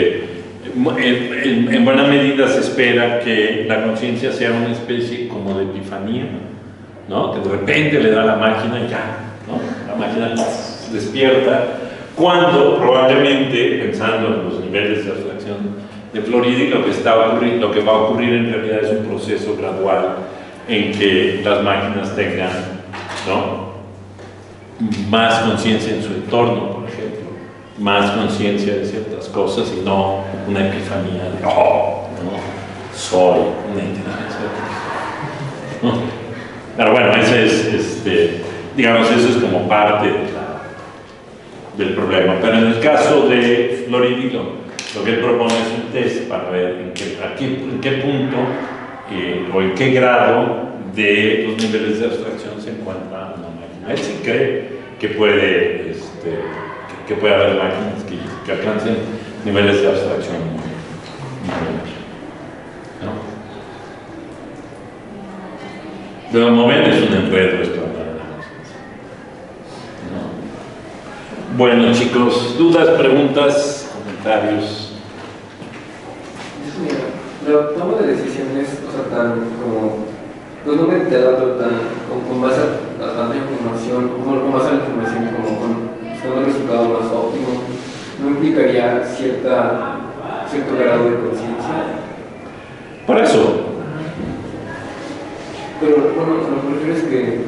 En buena medida se espera que la conciencia sea una especie como de epifanía, ¿no? Que de repente le da a la máquina y ya, ¿no? La máquina despierta, cuando probablemente, pensando en los niveles de abstracción de Floridi, lo que va a ocurrir en realidad es un proceso gradual en que las máquinas tengan, ¿no? Más conciencia en su entorno, por ejemplo, más conciencia de ciertas cosas y no una epifanía de, ¿no? Soy una entidad, etc. ¿No? Pero bueno, ese es, digamos, eso es como parte del problema. Pero en el caso de Floridi, lo que él propone es un test para ver en qué punto o en qué grado de los niveles de abstracción se encuentra una máquina. Él sí cree que puede, que puede haber máquinas que alcancen niveles de abstracción muy grandes, ¿no? De como ven, es un enredo esto, ¿no? Bueno, chicos, dudas, preguntas, comentarios. La toma de decisiones, o sea, tan como, pues no me te dato tan, con base a tanta información, con base a la información, como con un resultado más óptimo, ¿no implicaría cierto grado de conciencia? Por eso. Pero bueno, lo que me refiero es que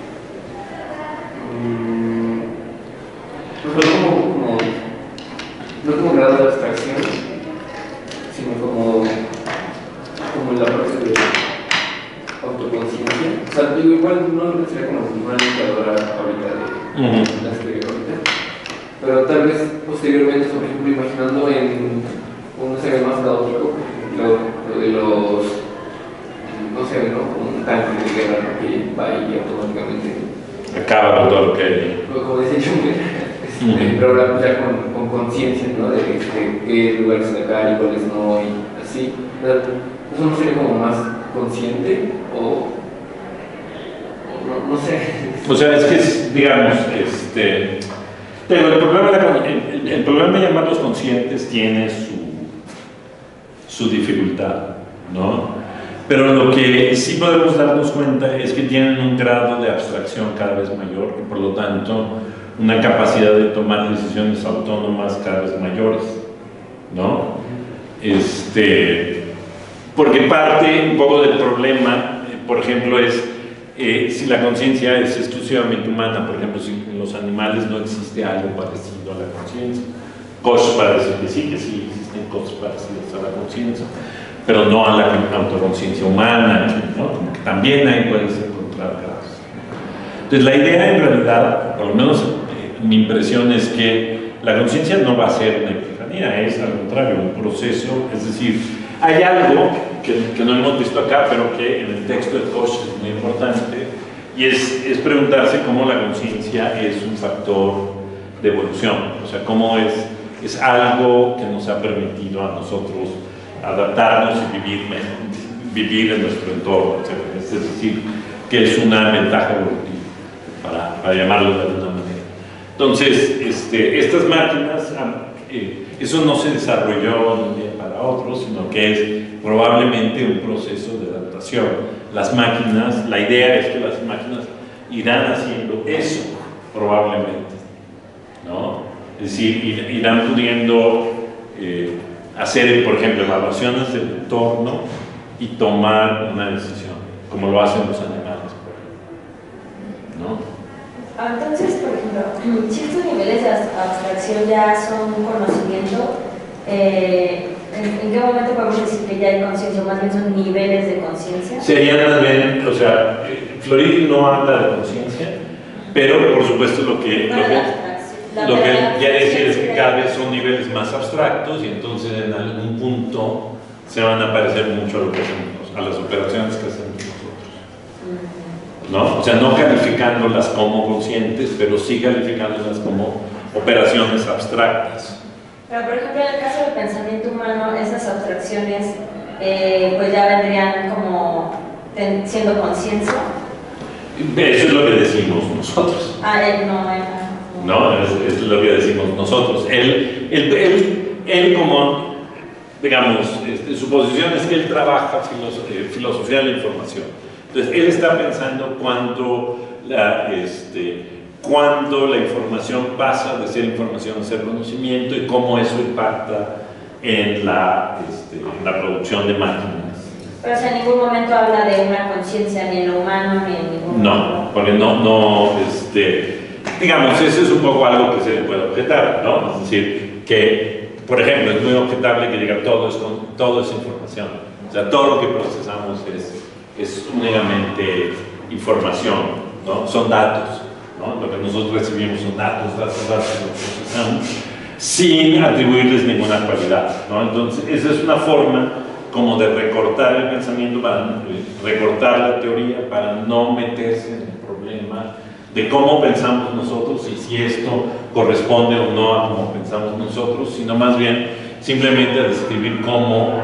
no como grado de abstracción, sino como en la parte de autoconciencia. O sea, digo, igual no lo pensaría como una indicadora ahorita de las que veo ahorita, pero tal vez posteriormente, por ejemplo, imaginando en un escenario más caótico, lo de los, no sé, ¿no? Como un tanque de guerra, ¿no? Que va y automáticamente acaba con todo lo que hay. como decía Juncker, pero ahora ya con conciencia, ¿no? De qué lugares sacar y cuáles no, y así. ¿Eso no sería como más consciente o no sé. O sea, es que, digamos, pero el problema de llamarlos conscientes tiene su dificultad, ¿no? Pero lo que sí podemos darnos cuenta es que tienen un grado de abstracción cada vez mayor y por lo tanto una capacidad de tomar decisiones autónomas cada vez mayores, ¿no? Porque parte un poco del problema, por ejemplo, es si la conciencia es exclusivamente humana, por ejemplo, si en los animales no existe algo parecido a la conciencia. Cosas para decir que sí existen cosas parecidas a la conciencia, pero no a la autoconciencia humana, ¿no? Como que también ahí puedes encontrar casos. Entonces, la idea en realidad, por lo menos mi impresión es que la conciencia no va a ser una epifanía, es al contrario, un proceso, es decir, hay algo que no hemos visto acá, pero que en el texto de Koch es muy importante, y es preguntarse cómo la conciencia es un factor de evolución, o sea, cómo es algo que nos ha permitido a nosotros adaptarnos y vivir en nuestro entorno, etc. Es decir, que es una ventaja evolutiva, para llamarlo de alguna manera. Entonces, estas máquinas, eso no se desarrolló de un día para otro, sino que es probablemente un proceso de adaptación. Las máquinas, la idea es que las máquinas irán haciendo eso, probablemente, ¿no? Es decir, irán pudiendo hacer, por ejemplo, evaluaciones del entorno y tomar una decisión, como lo hacen los animales, ¿no? Entonces, por ejemplo, si estos niveles de abstracción ya son un conocimiento, ¿en qué momento podemos decir que ya hay conciencia? Más bien son niveles de conciencia. Serían más bien, o sea, Floridi no habla de conciencia, pero por supuesto lo que quiere decir es que cada vez son niveles más abstractos y entonces en algún punto se van a parecer mucho a lo que hacemos, a las operaciones que hacemos nosotros. ¿No? O sea, no calificándolas como conscientes, pero sí calificándolas como operaciones abstractas. Pero, por ejemplo, en el caso del pensamiento humano, esas abstracciones pues ya vendrían como siendo conciencia. Eso es lo que decimos nosotros. No, es lo que decimos nosotros. Él como, digamos, su posición es que él trabaja filosofía de la información. Entonces, él está pensando cuando la información pasa de ser información a ser conocimiento y cómo eso impacta en la producción de máquinas. Pero, o sea, en ningún momento habla de una conciencia ni en lo humano ni en ningún No, porque no, digamos, eso es un poco algo que se le puede objetar, ¿no? Es decir, que, por ejemplo, es muy objetable que diga todo es información. O sea, todo lo que procesamos es únicamente información, ¿no? Son datos, ¿no? Lo que nosotros recibimos son datos, lo procesamos sin atribuirles ninguna cualidad, ¿no? Entonces, esa es una forma como de recortar el pensamiento, para recortar la teoría, para no meterse en el problema de cómo pensamos nosotros y si esto corresponde o no a cómo pensamos nosotros, sino más bien simplemente a describir cómo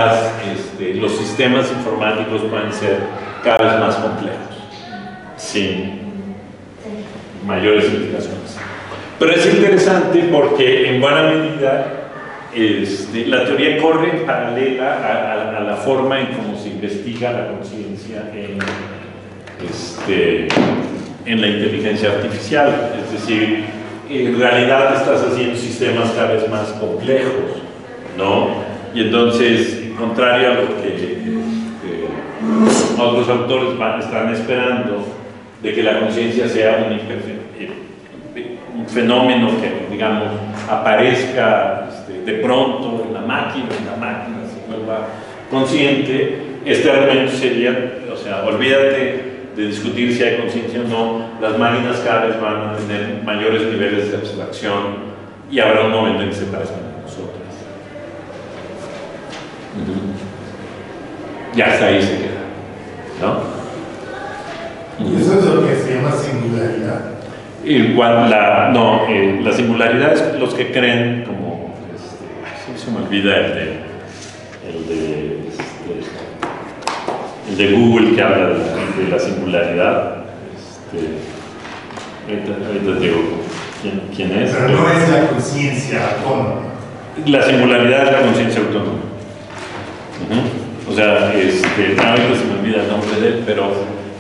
los sistemas informáticos pueden ser cada vez más complejos, sin mayores implicaciones. Pero es interesante porque en buena medida la teoría corre en paralela a la forma en cómo se investiga la conciencia en la inteligencia artificial. Es decir, en realidad estás haciendo sistemas cada vez más complejos, ¿no? Y entonces, contrario a lo que otros autores están esperando, de que la conciencia sea un fenómeno que, digamos, aparezca de pronto en la máquina se vuelva consciente, este argumento sería, o sea, olvídate de discutir si hay conciencia o no, las máquinas cada vez van a tener mayores niveles de abstracción y habrá un momento en que se parezcan a nosotros. Ya hasta ahí se queda, ¿no? Y eso es lo que se llama singularidad. Igual la singularidad es los que creen como, se me olvida el de Google que habla de la singularidad, ahorita digo quién es. Pero no es la conciencia autónoma. La singularidad es la conciencia autónoma. O sea, ahorita se me olvida el nombre de él, pero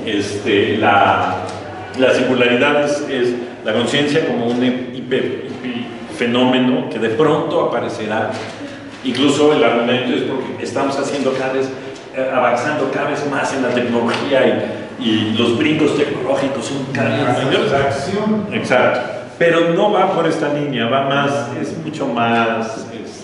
la singularidad es la conciencia como un fenómeno que de pronto aparecerá. Incluso el argumento es porque estamos avanzando cada vez más en la tecnología y los brincos tecnológicos son cada vez mayores. Exacto. Pero no va por esta línea, va más, es mucho más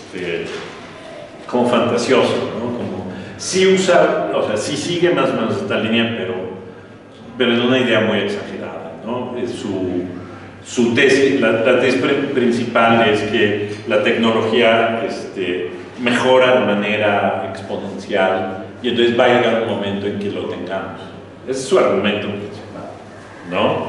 como fantasioso, ¿no? Como, sí usa, o sea, sí sigue más o menos esta línea, pero es una idea muy exagerada, ¿no? Su tesis, la tesis principal es que la tecnología mejora de manera exponencial y entonces va a llegar un momento en que lo tengamos. Ese es su argumento principal, ¿no?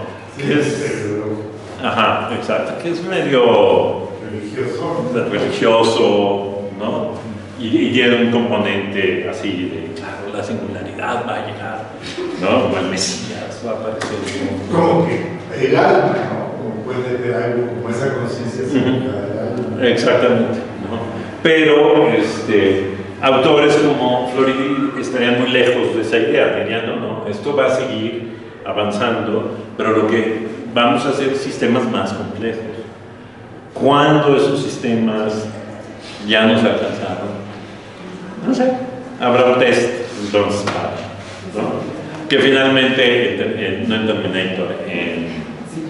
Ajá, exacto, que es medio religioso, ¿no? Y tiene un componente así de, claro, la singularidad va a llegar, ¿no? O el Mesías va a aparecer. Como que el alma, ¿no? Como puede tener algo como esa conciencia singular del alma. Exactamente, ¿no? Pero autores como Floridi estarían muy lejos de esa idea, dirían, no, esto va a seguir avanzando, pero lo que vamos a hacer sistemas más complejos. ¿Cuándo esos sistemas ya nos alcanzaron? No sé, habrá un test entonces, ¿no? Que finalmente no en Terminator, en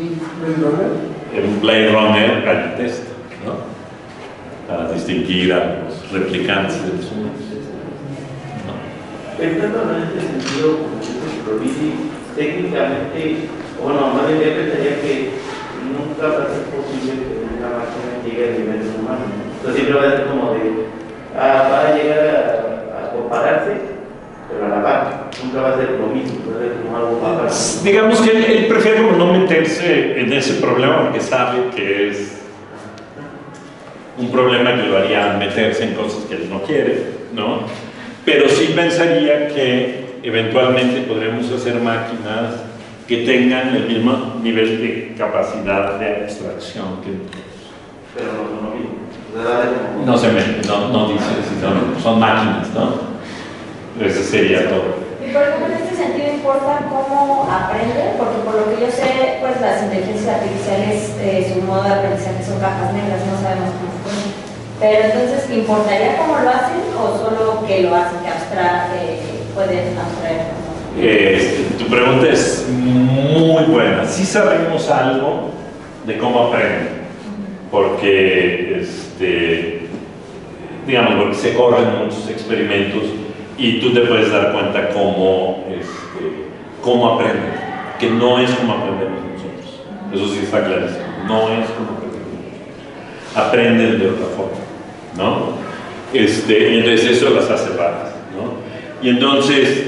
Blade Runner hay un test, ¿no? Para distinguir a los replicantes de los humanos, ¿no? Pensando en este sentido, como dice Floridi, técnicamente, bueno, más bien yo pensaría que nunca va a ser posible que una máquina llegue al nivel humano. Entonces siempre va a ser como va a llegar a compararse, pero a la par. Nunca va a ser lo mismo, va a ser como algo más. Digamos que él prefiere como no meterse en ese problema porque sabe que es un problema que lo haría meterse en cosas que él no quiere, ¿no? Pero sí pensaría que eventualmente podremos hacer máquinas que tengan el mismo nivel de capacidad de abstracción que pero no son lo mismo. No se mete, no dice si son máquinas, ¿no? Eso sería todo. Y por ejemplo, en este sentido importa cómo aprende, porque por lo que yo sé, pues las inteligencias artificiales, su modo de aprendizaje son cajas negras, no sabemos cómo funciona. Pero entonces, ¿importaría cómo lo hacen o solo que lo hacen, que pueden abstraer? Tu pregunta es muy buena. Sí sabemos algo de cómo aprenden, porque digamos, porque se corren muchos experimentos y tú te puedes dar cuenta cómo aprenden, que no es como aprendemos nosotros. Eso sí está clarísimo, no es como aprendemos nosotros. Aprenden de otra forma, ¿no? Y entonces eso las hace raras, ¿no? Y entonces,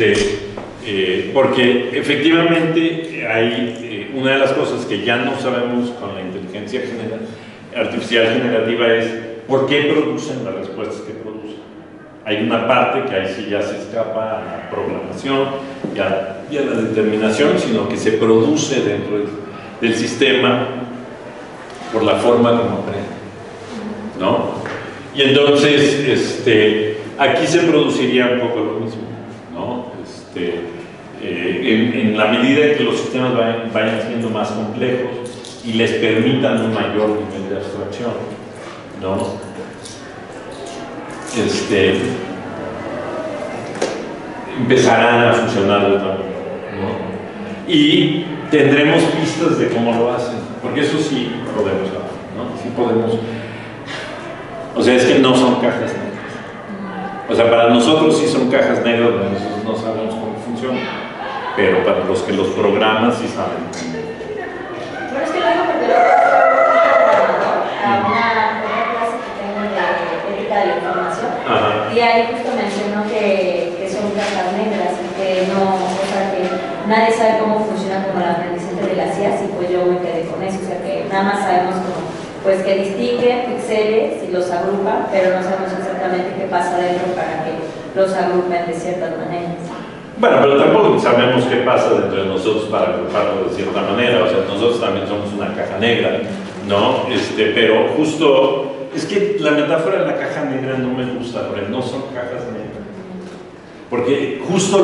porque efectivamente hay una de las cosas que ya no sabemos con la inteligencia artificial generativa es por qué producen las respuestas que producen. Hay una parte que ahí sí ya se escapa a la programación y a la determinación, sino que se produce dentro del sistema por la forma como aprende, ¿no? Y entonces, aquí se produciría un poco lo mismo, ¿no? En la medida en que los sistemas vayan siendo más complejos y les permitan un mayor nivel de abstracción, ¿no? Empezarán a funcionar de otra manera, ¿no? Y tendremos pistas de cómo lo hacen, porque eso sí podemos hacer, ¿no? Sí podemos. O sea, es que no son cajas negras. O sea, para nosotros sí son cajas negras, nosotros no sabemos cómo funcionan, pero para los que los programan sí saben. Bueno, es que luego porque lo a una clase que tengo de ética de la información. Ajá. Y ahí justo mencionó que son cajas negras y que no, o sea, que nadie sabe cómo funciona como el aprendizaje de las IAs y pues yo me quedé con eso, o sea que nada más sabemos cómo, pues que distingue píxeles y los agrupa, pero no sabemos exactamente qué pasa dentro para que los agrupen de ciertas maneras. Bueno, pero tampoco sabemos qué pasa dentro de nosotros para agruparlo de cierta manera. O sea, nosotros también somos una caja negra, ¿no? Pero justo, es que la metáfora de la caja negra no me gusta, porque no son cajas negras. Porque justo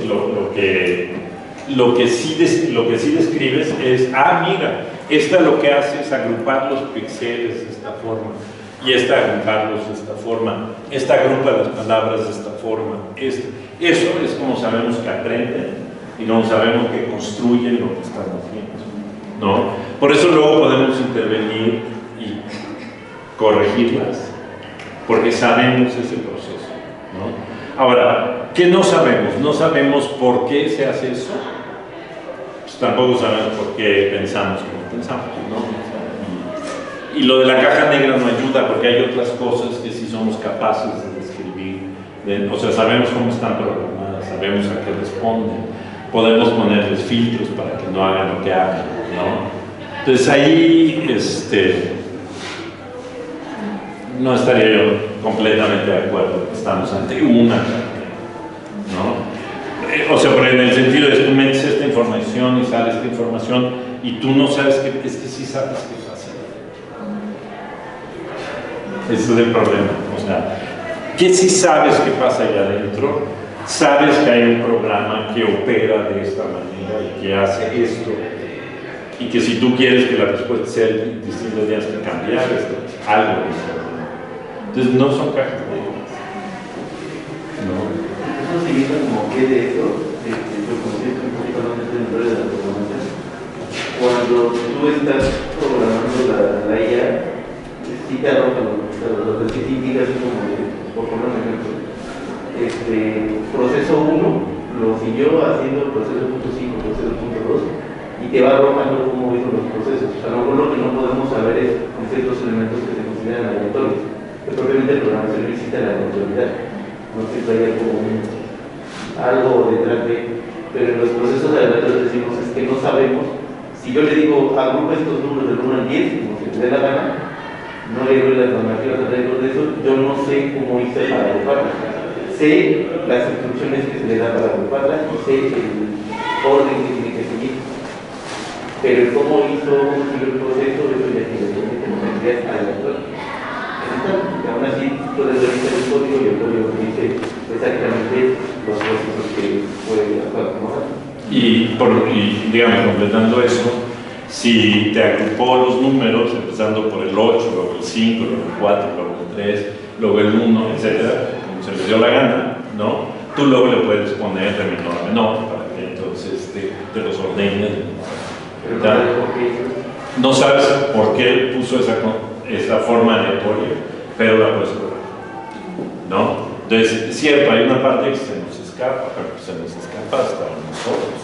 lo que sí describes es, mira, esta lo que hace es agrupar los píxeles de esta forma, y esta agruparlos de esta forma, esta agrupa las palabras de esta forma. Eso es como sabemos que aprenden y como sabemos que construyen lo que están haciendo, ¿no? Por eso luego podemos intervenir y corregirlas, porque sabemos ese proceso, ¿no? Ahora, ¿qué no sabemos? No sabemos por qué se hace eso. Pues tampoco sabemos por qué pensamos como pensamos, ¿no? Y lo de la caja negra no ayuda, porque hay otras cosas que sí somos capaces de describir. O sea, sabemos cómo están programadas, sabemos a qué responden, podemos ponerles filtros para que no hagan lo que hagan, ¿no? Entonces ahí, no estaría yo completamente de acuerdo. Estamos ante una, ¿no? O sea, pero en el sentido de que tú metes esta información y sale esta información y tú no sabes es que sí sabes qué pasa. Ese es el problema. O sea, que sí sabes qué pasa allá adentro, sabes que hay un programa que opera de esta manera y que hace esto, y que si tú quieres que la respuesta sea distinta, tienes que cambiar esto, algo de esto. Entonces no son cajas negras. No. Eso siguiendo como que de eso, yo considero un poquito más dentro de la programación. Cuando tú estás programando la IA, sí te arroja los que te indica así como por poner un ejemplo. Proceso 1 lo siguió haciendo proceso 0.5, proceso 0.2 y te va arrojando cómo hizo los procesos. A lo mejor lo que no podemos saber es con ciertos elementos que se consideran aleatorios. Propiamente el programa se necesita la aleatoriedad. No sé si hay como algo detrás de, pero en los procesos aleatorios decimos es que no sabemos. Si yo le digo agrupa estos números del 1 al 10, como se te dé la gana, no le doy las normativas alrededor de eso, yo no sé cómo hice para agruparlas. Sé las instrucciones que se le da para agruparlas y sé el orden que tiene que seguir. Pero el cómo hizo el proceso, eso ya tiene que ser aleatorio. Aún así, puedes revisar el código y el código dice exactamente los procesos que puede acomodar. Y digamos, completando eso, si te agrupó los números, empezando por el 8, luego el 5, luego el 4, luego el 3, luego el 1, etcétera, como se les dio la gana, ¿no? Tú luego le puedes poner de menor a menor para que entonces te los ordenes. No sabes por qué puso esa forma aleatoria, pero la puedes probar, ¿no? Entonces, es cierto, hay una parte que se nos escapa, pero se nos escapa hasta nosotros.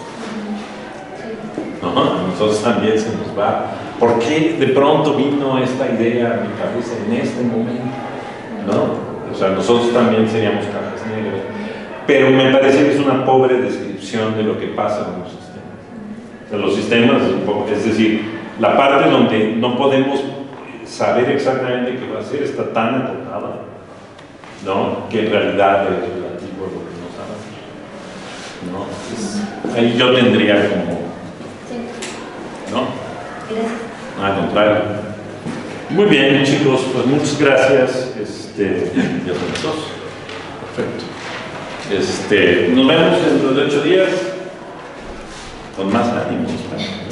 ¿No? A nosotros también se nos va. ¿Por qué de pronto vino esta idea a mi cabeza en este momento? ¿No? O sea, nosotros también seríamos cajas negras. Pero me parece que es una pobre descripción de lo que pasa en los sistemas. De los sistemas, es decir, la parte donde no podemos saber exactamente qué va a hacer está tan acotada, ¿no? Que en realidad es relativo a lo que nos hace, ¿no? Ahí yo tendría como, ¿no? Al contrario. Muy bien, chicos, pues muchas gracias. Ya son las 2. Perfecto. Nos vemos dentro de 8 días con más ánimos.